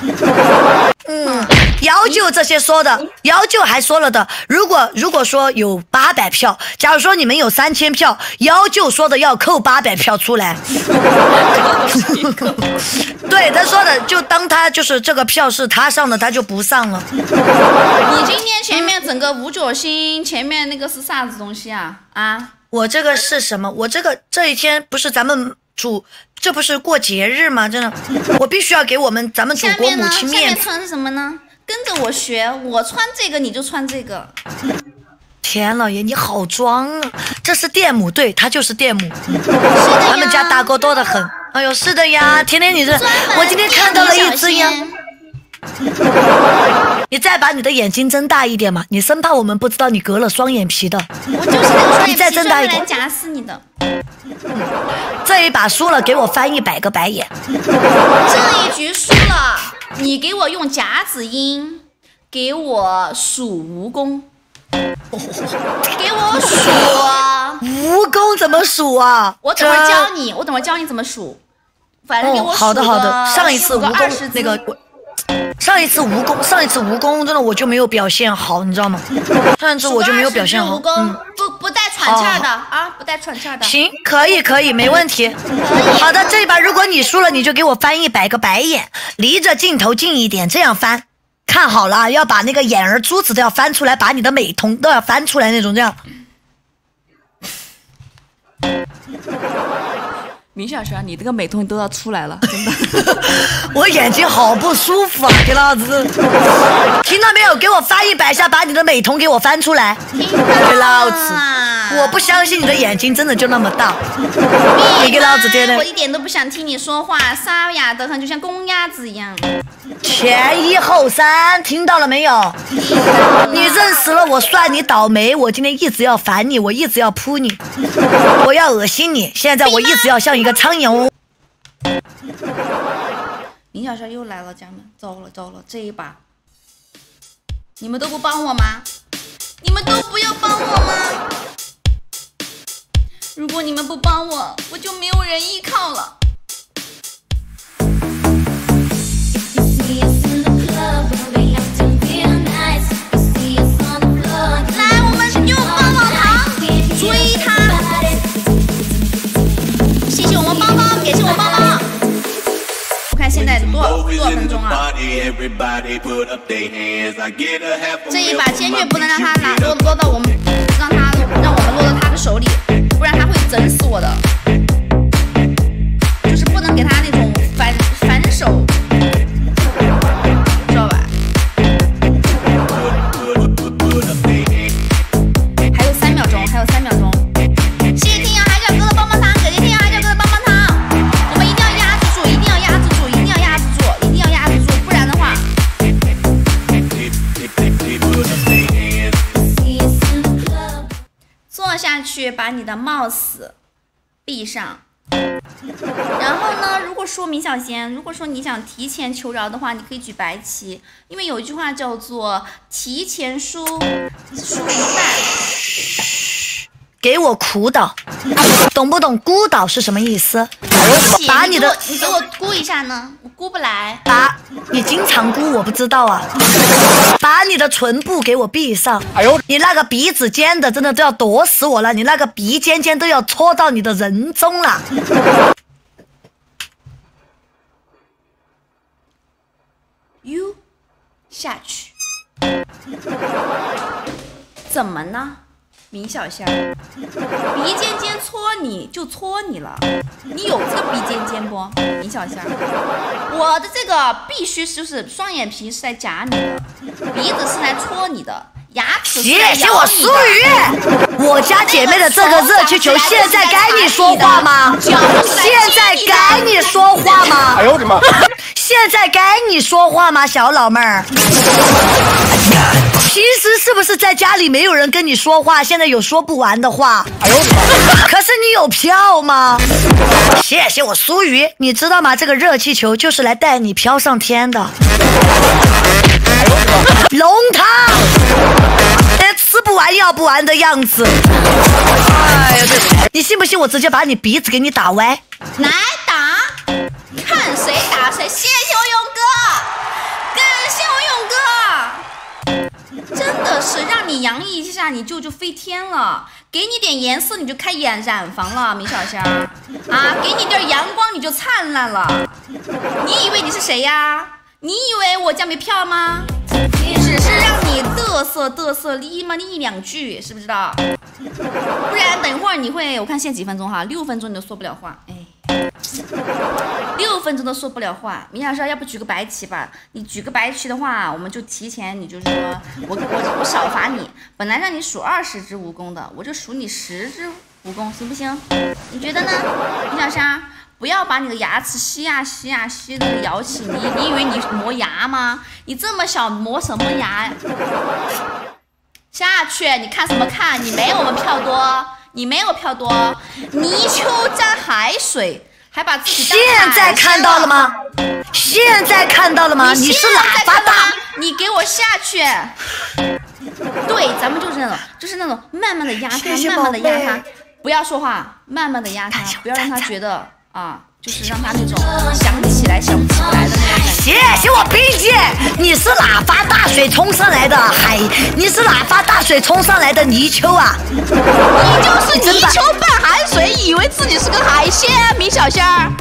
姚舅这些说的，姚舅还说了的，如果说有800票，假如说你们有3000票，姚舅说的要扣800票出来。对，他说的，就当他就是这个票是他上的，他就不上了。 你今天前面整个5角星，前面那个是啥子东西啊？啊？ 我这个是什么？我这一天不是咱们这不是过节日吗？真的，我必须要给咱们祖国母亲面子。 下面穿什么呢？跟着我学，我穿这个你就穿这个。 天老爷，你好装啊！这是电母，对，他就是电母。他们家大哥多得很。哎呦，是的呀，甜甜你这，我今天看到了一只羊。你再把你的眼睛睁大一点嘛，你生怕我们不知道你隔了双眼皮的。 我就是那个双眼皮， 你再睁大一点， 来夹死你的。 这一把输了，给我翻100个白眼。 这一局输了，你给我用夹子音，给我数蜈蚣。给我数蜈蚣怎么数啊？ 我等会儿教你怎么数。反正给我数好的。上一次蜈蚣那个。上一次蜈蚣真的我就没有表现好，你知道吗？上一次我就没有表现好。 蜈蚣不带喘气儿的啊，不带喘气的。 行，可以，没问题。好的，这一把如果你输了，你就给我翻100个白眼，离着镜头近一点，这样翻。看好了，要把那个眼儿珠子都要翻出来，把你的美瞳都要翻出来那种，这样。 明小轩，你这个美瞳都要出来了，真的。 我眼睛好不舒服啊，给老子！听到没有？给我翻100下，把你的美瞳给我翻出来。给老子！我不相信你的眼睛真的就那么大。你给老子听听！ 我一点都不想听你说话，沙哑得很，就像公鸭子一样。 前一后三，听到了没有？你认识了我算你倒霉，我今天一直要烦你，我一直要扑你，我要恶心你，现在我一直要像一个苍蝇。 林小轩又来了，家人们，糟了，这一把你们都不帮我吗？你们都不要帮我吗？如果你们不帮我，我就没有人依靠了。来，我们用棒棒糖追他。谢谢我们帮帮，感谢我帮帮。我看现在多少分钟啊？这一把坚决不能让他落到我们，让我们落到他的手里，不然他会整死我的。就是不能给他那种反手。去把你的 mouse 闭上，然后呢，如果说明小贤，如果说你想提前求饶的话，你可以举白旗，因为有一句话叫做提前输一半。 给我哭倒，懂不懂孤岛是什么意思？把你的你给我估一下呢，我估不来。 你经常估，我不知道啊。把你的唇部给我闭上。你那个鼻子尖的真的都要躲死我了，你那个鼻尖尖都要戳到你的人中了。 You 下去，怎么呢？明小仙儿，鼻尖尖戳你就戳你了，你有这个鼻尖尖不？明小仙儿，我的这个必须就是双眼皮是来夹你的，鼻子是来戳你的，牙齿是来咬你的。谢谢我苏雨，我家姐妹的这个热气球现在该你说话吗？现在该你说话吗？哎呦我的妈！现在该你说话吗，小老妹儿？平时是不是在家里没有人跟你说话？现在有说不完的话。哎呦，可是你有票吗？谢谢我苏雨，你知道吗？这个热气球就是来带你飘上天的。龙汤，吃不完要不完的样子。哎呀，你信不信我直接把你鼻子给你打歪？ 来打，看谁打谁！谢谢我勇哥，感谢我勇哥。真的是让你洋溢一下，你就飞天了。给你点颜色，你就开染房了，米小仙儿啊！给你点阳光，你就灿烂了。你以为你是谁呀？你以为我家没票吗？只是让你嘚瑟哩嘛哩两句，是不是道？不然等会儿你会，我看现在几分钟哈，6分钟你都说不了话，哎。6分钟都说不了话，米小仙要不举个白旗吧？你举个白旗的话，我们就提前，你就说我少罚你，本来让你数20只蜈蚣的，我就数你10只蜈蚣，行不行？你觉得呢？米小仙，不要把你的牙齿吸的咬起，你以为你磨牙吗？你这么小磨什么牙？下去，你看什么看？你没有我们票多。你没有票多，泥鳅沾海水，还把自己当现在看到了吗？现在看到了吗？你是喇叭大， 你给我下去。对，咱们就是那种慢慢的压他，慢慢的压他，不要说话，慢慢的压他，不要让他觉得啊。就是让他那种想不起来的那种感觉。 谢谢我冰姐，你是哪发大水冲上来的你是哪发大水冲上来的泥鳅啊？ 你就是泥鳅拌自己是个海鲜，米小仙儿。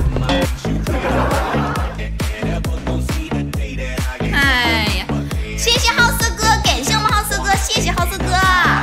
哎呀，谢谢好色哥，感谢我们好色哥，谢谢好色哥。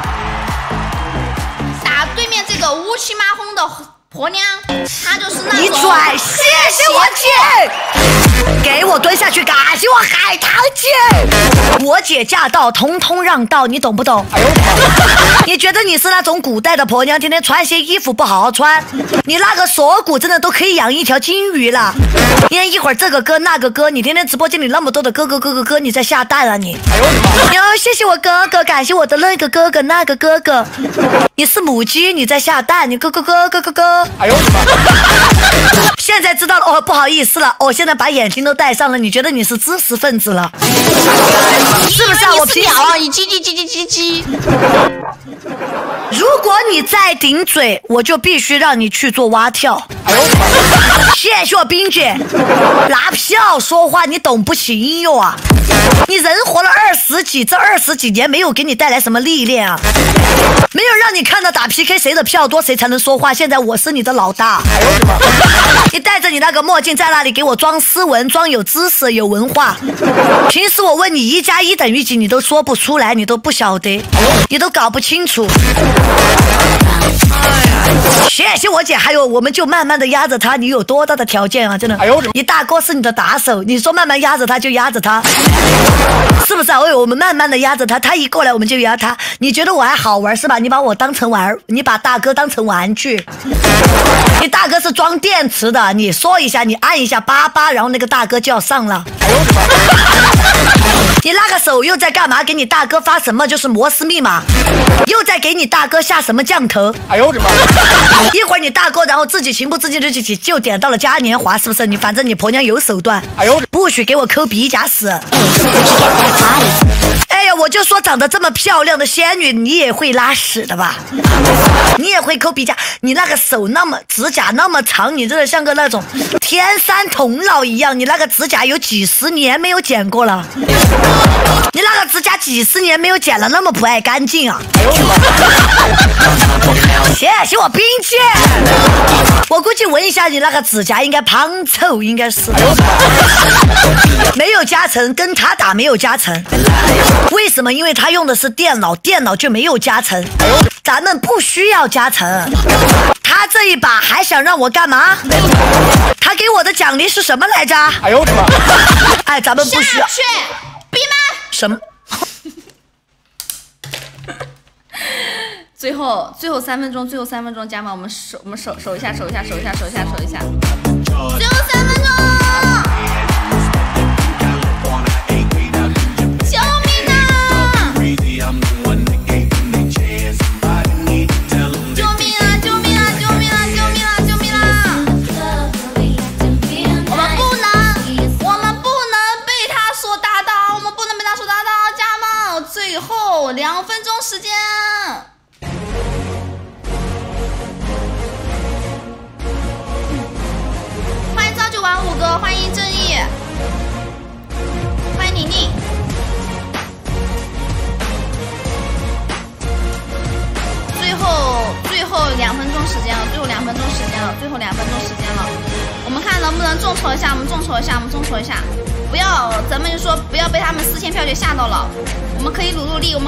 打对面这个乌漆麻红的婆娘，她就是那种。 你拽，谢谢我姐，给我蹲下去，感谢我海棠姐。我姐驾到，通通让道，你懂不懂？你觉得你是那种古代的婆娘，天天穿些衣服不好好穿，你那个锁骨真的都可以养一条金鱼了。你看一会儿这个歌那个歌，你天天直播间里那么多的哥，你在下蛋啊你？哟，谢谢我哥哥，感谢我的那个哥哥那个哥哥。你是母鸡，你在下蛋，你哥。哎呦我的妈！现在知道了哦，不好意思了，我现在把眼睛都戴上了，你觉得你是知识分子了？是不是啊？我平时你叽。 如果你再顶嘴，我就必须让你去做蛙跳。谢谢我冰姐，拿票说话你懂不起音乐啊？你人活了20几，这20几年没有给你带来什么历练啊？没有让你看到打 PK 谁的票多谁才能说话。现在我是你的老大，你戴着你那个墨镜在那里给我装斯文，装有知识有文化。平时我问你1加1等于几，你都说不出来，你都不晓得，你都搞不清楚。谢谢我姐，还有我们就慢慢的压着他，你有多大的条件啊？真的，你大哥是你的打手，你说慢慢压着他就压着他，是不是啊？我们慢慢的压着他，他一过来我们就压他。你觉得我还好玩是吧？你把我当成玩，你把大哥当成玩具。你大哥是装电池的，你说一下，你按一下88，然后那个大哥就要上了。你那个手又在干嘛？给你大哥发什么？就是摩斯密码，又在给你大哥下什么降头？哎呦我的妈！一会儿你大哥然后自己情不自禁就点到了嘉年华，是不是？你反正你婆娘有手段，哎呦，不许给我抠鼻甲屎！哎呀，我就说长得这么漂亮的仙女，你也会拉屎的吧？你也会抠鼻甲？你那个手那么指甲那么长，你真的像个那种天山童姥一样，你那个指甲有几十年没有剪过了。你那个指甲几十年没有剪了，那么不爱干净啊！谢谢我冰姐，我估计闻一下你那个指甲应该胖臭，应该是没有加成，跟他打没有加成。为什么？因为他用的是电脑，电脑就没有加成，咱们不需要加成。他这一把还想让我干嘛？他给我的奖励是什么来着？哎呦我的妈！哎，咱们不需要。 闭麦。 什么？ 最后3分钟，家们，我们守一下，最后3分钟。救命啊！最后2分钟时间，欢迎朝9晚5哥，欢迎正义，欢迎宁宁。最后2分钟时间了，最后2分钟时间了，我们看能不能众筹一下，我们众筹一下，不要，咱们就说不要被他们4000票给吓到了，我们可以努力，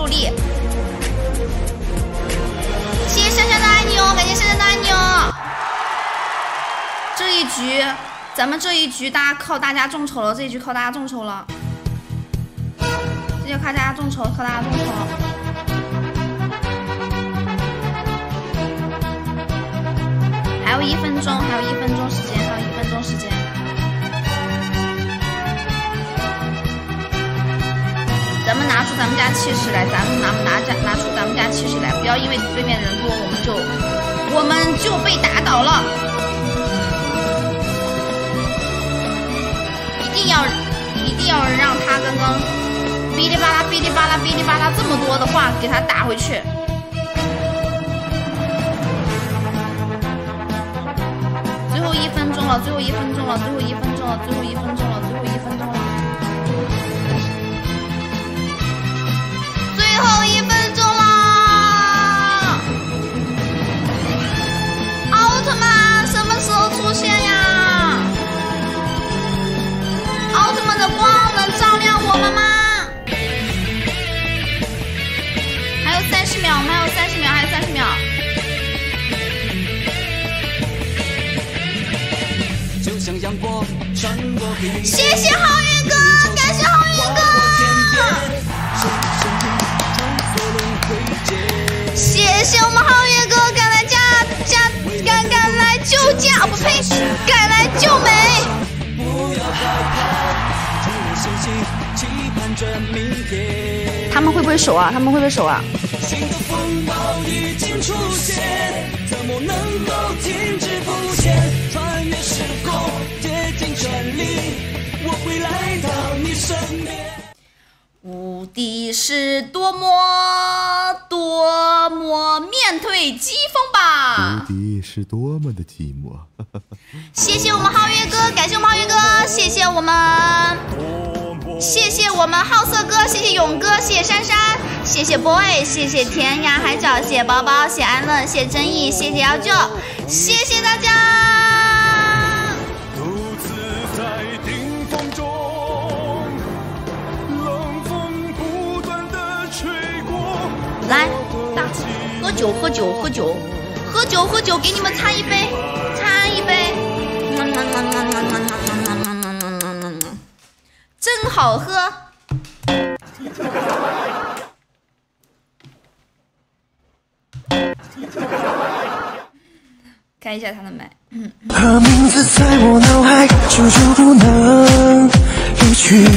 谢谢香香的爱你哦，感谢香香的爱你哦。这一局，咱们这一局靠大家众筹了，这一局靠大家众筹了，这就靠大家众筹，还有1分钟时间，咱们拿出咱们家气势来，拿出咱们家气势来，不要因为对面人多我们就被打倒了。一定要让他刚刚哔哩吧啦这么多的话给他打回去。最后1分钟了，最后1分钟了。奥谢谢浩宇哥，感谢浩宇哥，谢谢我们浩宇哥赶来赶来救驾，哦不呸，赶来救美。他们会不会守啊？他们会不会守啊？无敌是多么面对疾风吧！ 无敌是多么的寂寞。 谢谢我们皓月哥，感谢我们皓月哥，谢谢我们好色哥，谢谢勇哥，谢谢珊珊，谢谢 boy， 谢谢天涯海角，谢谢宝宝，谢谢安乐，谢谢正义，谢谢幺舅，谢谢大家。来，喝酒，给你们掺一杯，真好喝。开一下他的麦。 他名字在我脑海久久不能离去。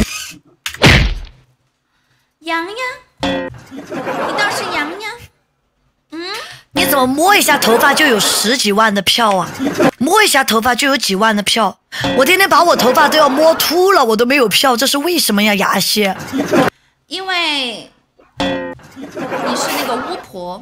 洋洋，你倒是洋洋。 你怎么摸一下头发就有10几万的票啊？摸一下头发就有几万的票，我天天把我头发都要摸秃了，我都没有票，这是为什么呀？牙蝎， 因为你是那个巫婆。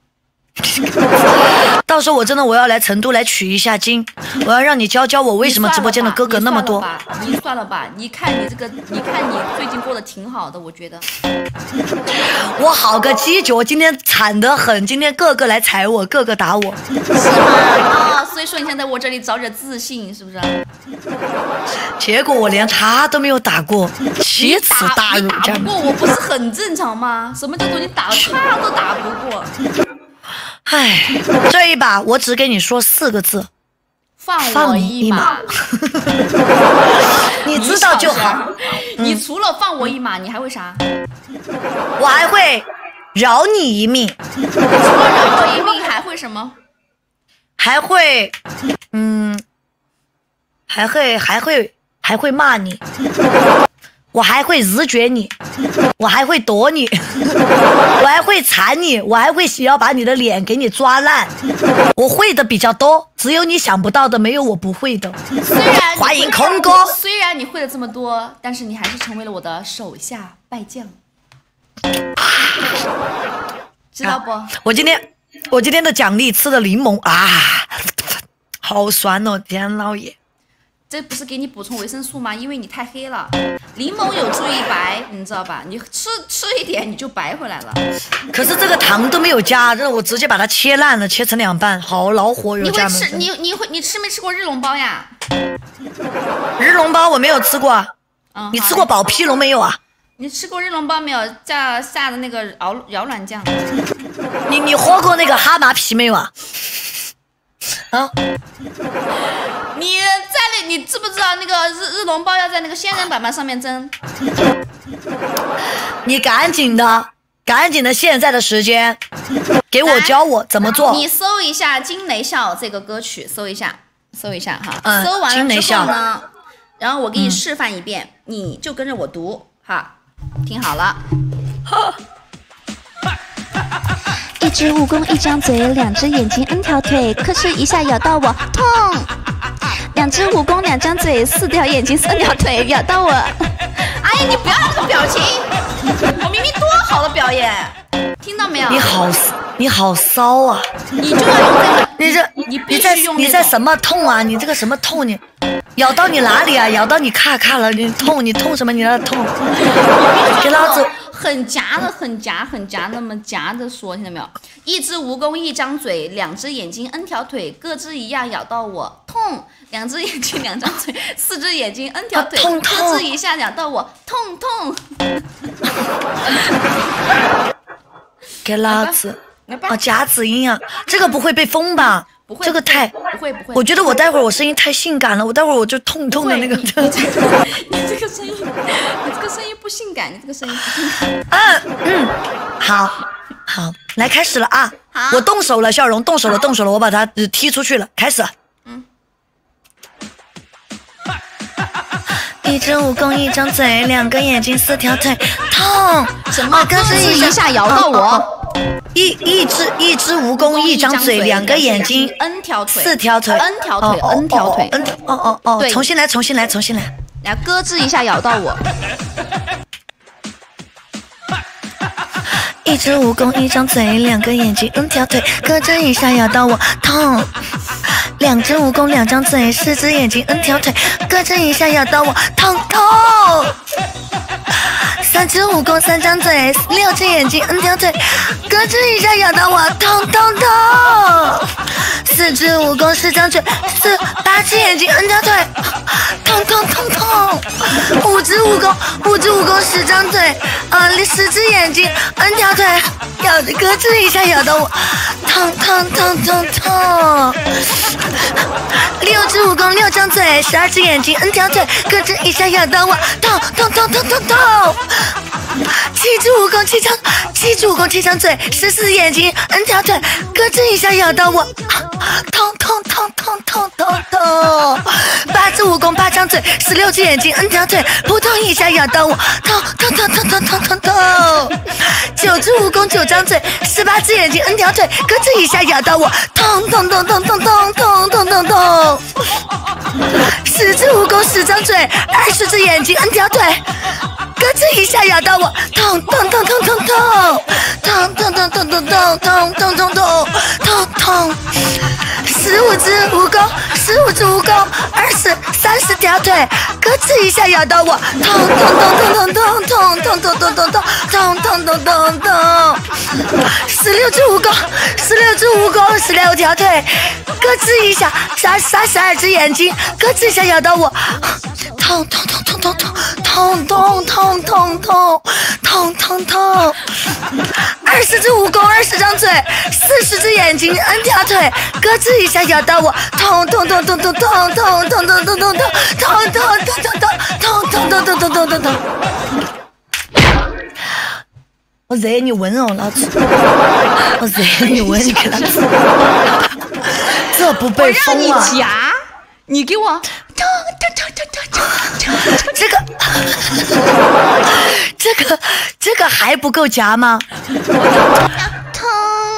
到时候我要来成都来取一下经，我要让你教教我为什么直播间的哥哥那么多。 你算了吧，你看你最近过得挺好的，我觉得。 我好个鸡脚，今天惨得很，今天个个来踩我，个个打我。 是吗？所以说你想在我这里找点自信，是不是？ 结果我连他都没有打过，奇耻大辱。 打不过我不是很正常吗？什么叫做你打了他都打不过？ 唉，这一把我只给你说4个字， 放我一马。 你知道就好。 你除了放我一马，你还会啥？ 我还会饶你一命。 除了饶我一命，还会什么？ 还会，还会骂你。我还会日绝你，我还会躲你，我还会缠你，我还会要把你的脸给你抓烂。我会的比较多，只有你想不到的，没有我不会的。欢迎空哥。 虽然你会了这么多，但是你还是成为了我的手下败将，知道不？ 我今天的奖励吃的柠檬啊，好酸哦，天老爷。 这不是给你补充维生素吗？因为你太黑了，柠檬有助于白，你知道吧？你吃一点你就白回来了。 可是这个糖都没有加，这我直接把它切烂了，切成2半，好恼火哟！ 你吃没吃过日笼包呀？ 日笼包我没有吃过，你吃过宝皮龙没有啊？ 你吃过日笼包没有？下的那个摇软酱。 你喝过那个哈麻皮没有啊？啊？ 你知不知道那个日笼包要在那个仙人板板上面蒸？ 你赶紧的，现在的时间，给我教我怎么做。 你搜一下《惊雷笑》这个歌曲，搜一下哈。搜完了之后呢，然后我给你示范一遍，你就跟着我读哈，听好了。 一只蜈蚣一张嘴，2只眼睛 N 条腿，可是一下咬到我痛。2只蜈蚣2张嘴，4条眼睛3条腿，咬到我。 哎呀，你不要那个表情，我明明多好的表演，听到没有？ 你好骚啊！ 你就要用这个， 你在什么痛啊？你这个什么痛？你咬到你哪里啊？咬到你咔了，你痛什么？你那痛？给老子。 很夹，那么夹着说，听到没有？一只蜈蚣一张嘴，2只眼睛 N 条腿，各只一样咬到我，痛！2只眼睛2张嘴，4只眼睛 N 条腿，各只一下咬到我，痛！给老子！夹子音啊，这个不会被封吧？ 不会， 这个太不会， 我觉得我待会儿我声音太性感了，我待会儿我就痛痛的那个。 你这个声音，你这个声音不性感，你这个声音不性感。 好，来开始了啊！我动手了，笑容动手了，我把他踢出去了，开始。一只蜈蚣，一张嘴，两个眼睛，4条腿，痛！ 什么？各自一下摇到我。 一只蜈蚣，一张嘴，两个眼睛 ，N 条腿 ，4条腿 ，N 条腿，N 条腿。 对，重新来。 来，咯吱一下咬到我。 一只蜈蚣，一张嘴，两个眼睛，N 条腿，咯吱一下咬到我，痛！2只蜈蚣，2张嘴，4只眼睛，N 条腿，咯吱一下咬到我，痛！3只蜈蚣，3张嘴，6只眼睛，N 条腿，咯吱一下咬到我，痛！4只蜈蚣，4张嘴，8只眼睛，N 条腿，痛！5只蜈蚣，10张嘴，10只眼睛，N 条腿，咯吱一下咬到我，痛！6只蜈蚣，6张嘴，12只眼睛，N 条腿，咯吱一下咬到我，痛！7只蜈蚣，7张嘴，14眼睛，N 条腿，咯吱一下咬到我，痛！8只蜈蚣，8张嘴，16只眼睛，N 条腿，扑通一下咬到我，痛！9只蜈蚣，9张嘴，18只眼睛，N 条腿，咯吱一下咬到我，痛！10只蜈蚣，10张嘴，20只眼睛，N 条腿，咯吱一下咬到我，痛！15只蜈蚣，30条腿，咯吱一下咬到我，痛！16只蜈蚣，16条腿，咯吱一下，32只眼睛，咯吱一下咬到我，痛！20只蜈蚣，20张嘴，40只眼睛，N 条腿，咯吱一下咬到我，痛！我惹你闻哦，老子！我惹你闻，你给他吃，这不被封啊！ 我让你夹，你给我这个还不够夹吗？ 疼！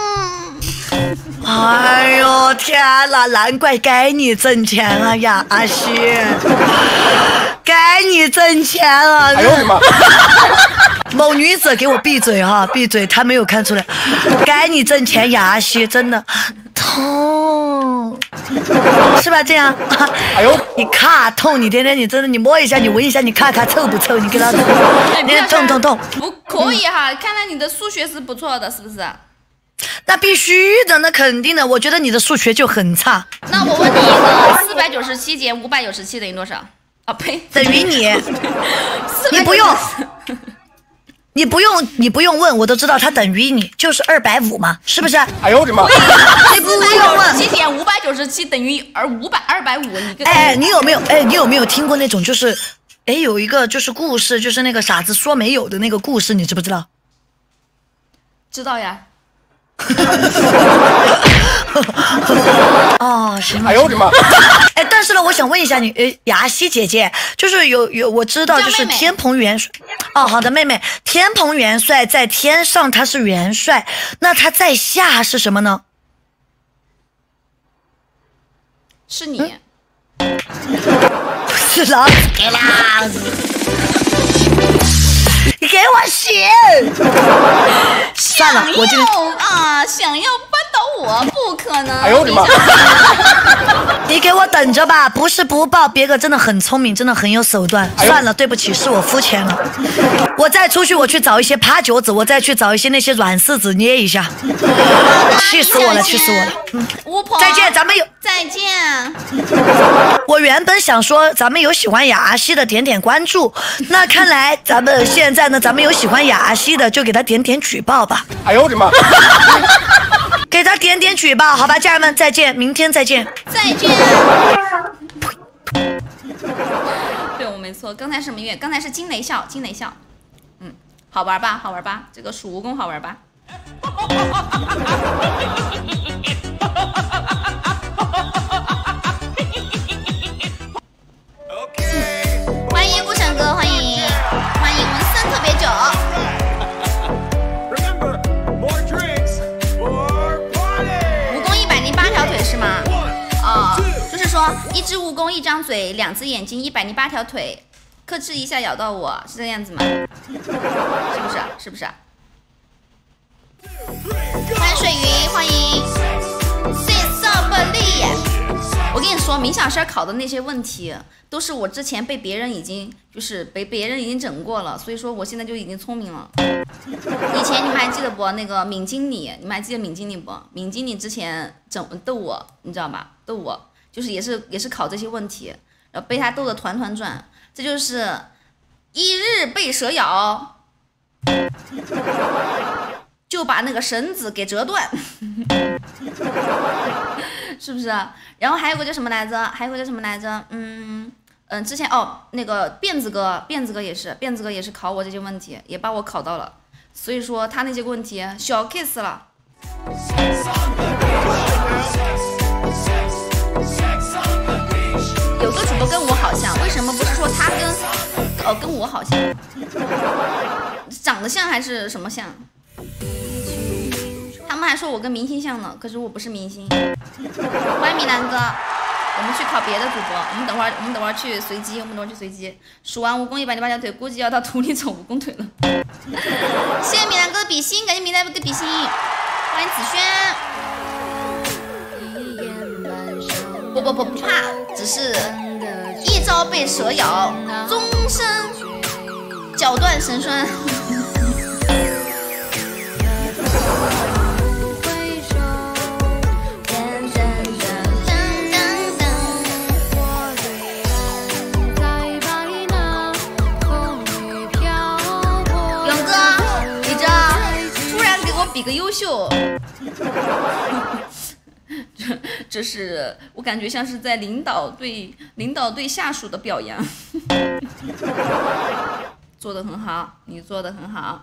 哎呦天哪，难怪该你挣钱了呀，阿西，该你挣钱了！ 哎呦我的妈！ 某女子给我闭嘴哈，闭嘴，她没有看出来，该你挣钱呀，阿西，真的痛，是吧？这样， 哎呦， 你卡痛，你天天你真的你摸一下，你闻一下，你看看臭不臭？你给他，你痛， 不可以哈，看来你的数学是不错的，是不是？ 那必须的，那肯定的。我觉得你的数学就很差。 那我问你一个，497减597等于多少？啊呸， 等于你，你不用问，我都知道它等于你，就是250嘛，是不是？ 哎呦我的妈！ 你不用问 ，497减597等于250，你个你有没有听过那种就是有一个就是故事，就是那个傻子说没有的那个故事，你知不知道？ 知道呀。 哦，行吧。 哎呦我的妈！ 但是呢，我想问一下你，雅西姐姐，就是有我知道，就是天蓬元帅。哦，好的，妹妹，天蓬元帅在天上他是元帅，那他在下是什么呢？ 是你。 是老子给老子。你给我写！算了，我想要扳倒我不可能。 哎呦我的妈！ 你给我等着吧，不是不报，别个真的很聪明，真的很有手段。算了，对不起，是我肤浅了。我再出去，我去找一些趴脚子，我再去找一些那些软柿子捏一下。气死我了，气死我了！ 巫婆， 再见，咱们有再见。 我原本想说咱们有喜欢雅西的点点关注，那看来咱们现在呢，咱们有喜欢雅西的就给他点点举报吧。 哎呦我的妈！ 给他点点举吧，好吧，家人们再见，明天再见， 再见。对，我没错，刚才什么音乐？刚才是惊雷笑，惊雷笑。好玩吧，好玩吧，这个数蜈蚣好玩吧？欢迎顾城哥，欢迎文森特别久。蜈蚣108条腿是吗？就是说一只蜈蚣，一张嘴，2只眼睛，108条腿，克制一下咬到我，是这样子吗？是不是？欢迎水鱼，欢迎 Sisabli。我跟你说，明小生考的那些问题，都是我之前被别人已经整过了，所以说我现在就已经聪明了。以前你们还记得不？那个闵经理，你们还记得闵经理不？闵经理之前逗我，你知道吧？逗我，就是也是考这些问题，然后被他逗得团团转。这就是一日被蛇咬。就把那个绳子给折断，是不是？然后还有个叫什么来着？之前那个辫子哥也是考我这些问题，也把我考到了。所以说他那些问题小 case 了。有个主播跟我好像，为什么不是说他跟我好像？长得像还是什么像？他们还说我跟明星像呢，可是我不是明星。欢迎米兰哥，我们去考别的主播，我们等会儿去随机，数完蜈蚣108条腿，估计要到土里走蜈蚣腿了。谢谢米兰哥的比心，感谢米兰哥的比心。欢迎子轩。不怕，只是一朝被蛇咬，终身脚断神酸。比个优秀，这是我感觉像是在领导对下属的表扬。做得很好，你做得很好，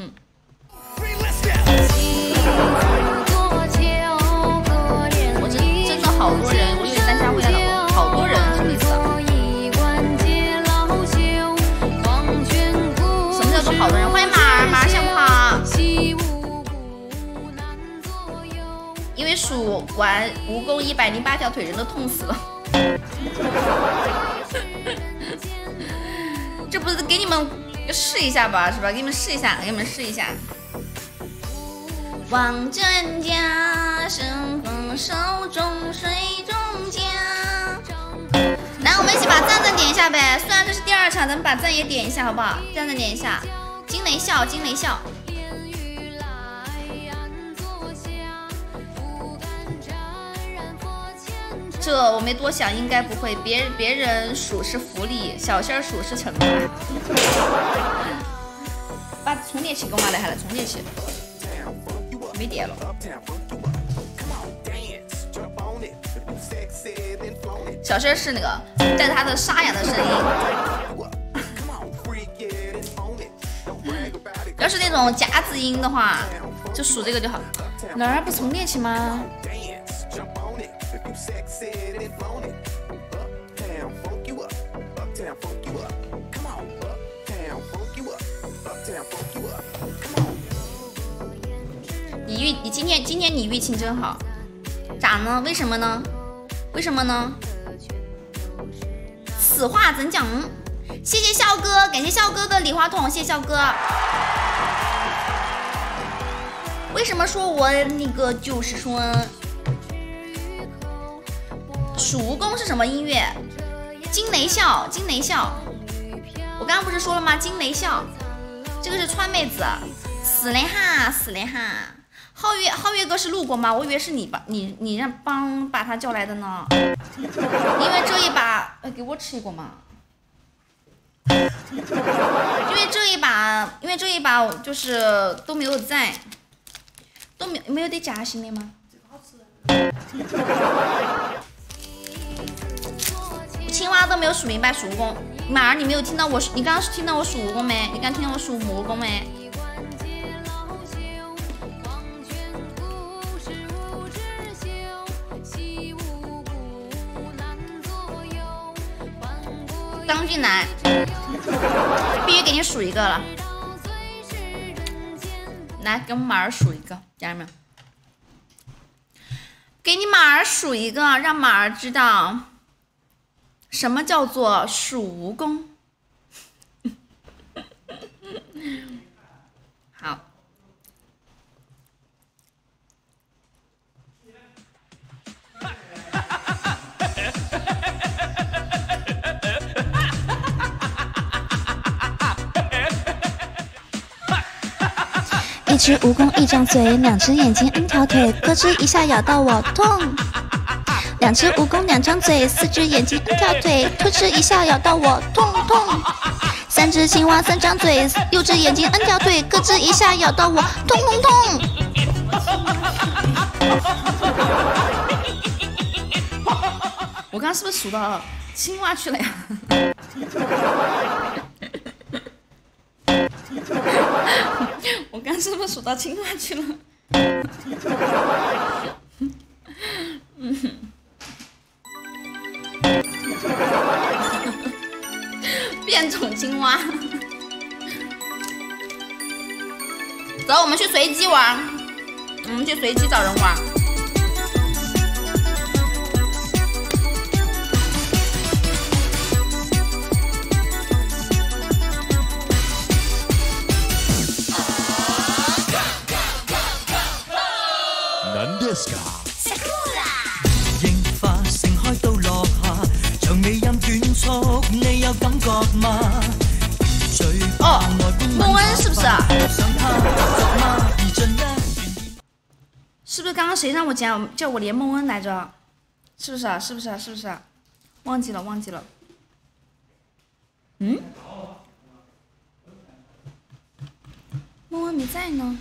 我真的好多人，我以为大家会来了，好多人，什么意思啊？什么叫做好多人？欢迎马儿下午好。因为数完蜈蚣108条腿，人都痛死了。这不是给你们试一下吧，是吧？给你们试一下。望真家，神风手中水中家。来，我们一起把赞点一下呗。虽然这是第2场，咱们把赞也点一下，好不好？赞点一下。惊雷笑。这我没多想，应该不会。别人数是福利，小仙儿数是惩罚。把充电器给我拿来下来，充电器没电了。小仙儿是那个带着他的沙哑的声音。要是那种夹子音的话，就数这个就好。哪儿不充电器吗？你今天你运气真好，咋呢？为什么呢？此话怎讲？谢谢笑哥，感谢笑哥的礼花筒，谢谢笑哥。为什么说我那个就是说数蜈蚣是什么音乐？惊雷笑。我刚刚不是说了吗？惊雷笑，这个是川妹子。死嘞哈。皓月哥是路过吗？我以为是你把他叫来的呢。因为这一把，给我吃一个嘛。因为这一把就是都没有在， 都没有得夹心的吗？青蛙都没有数明白数蜈蚣。马儿，你没有听到我？你刚刚是听到我数蜈蚣没？你刚听到我数蘑菇没？刚进来，必须给你数一个了。来，给我们马儿数一个，家人们，给你马儿数一个，让马儿知道什么叫做数蜈蚣。好。 一只蜈蚣一张嘴，两只眼睛 N 条腿，咯吱一下咬到我痛。两只蜈蚣两张嘴，四只眼睛 N 条腿，突哧一下咬到我痛痛。三只青蛙三张嘴，六只眼睛 N 条腿，咯吱一下咬到我痛痛痛。 我刚刚是不是数到青蛙去了呀？我刚是不是数到青蛙去了？变种青蛙。走，我们去随机玩，我们去随机找人玩。 櫻花盛開到落下，長尾音短促，你有感覺嗎？ 哦，孟恩是不是啊？是不是刚刚谁让我叫我连孟恩来着？是不是啊？是不是啊？是不是啊？忘记了。嗯？孟恩没在呢。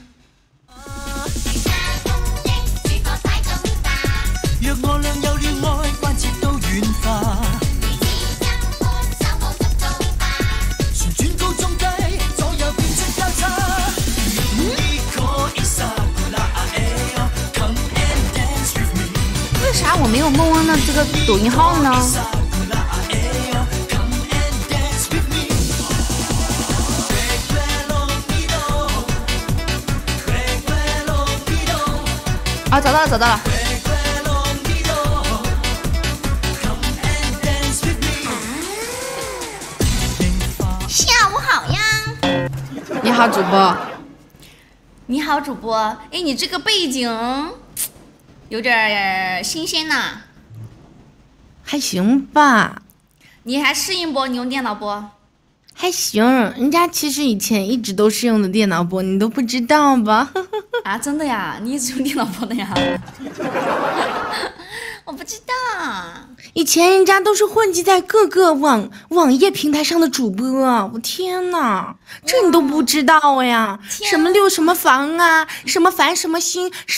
若我倆有了愛，關切都軟化。旋轉高中低，左右變出交叉。為啥我沒有孟恩的這個抖音號呢？啊，找到了。下午好呀！ 你好，主播。 你好，主播。哎，你这个背景有点新鲜呐。 还行吧。 你还适应不？你用电脑不？ 还行，人家其实以前一直都是用的电脑播，你都不知道吧？ 啊，真的呀？你一直用电脑播的呀？我不知道。 以前人家都是混迹在各个网页平台上的主播，我天哪，这你都不知道呀？什么六什么房啊，什么繁什么星。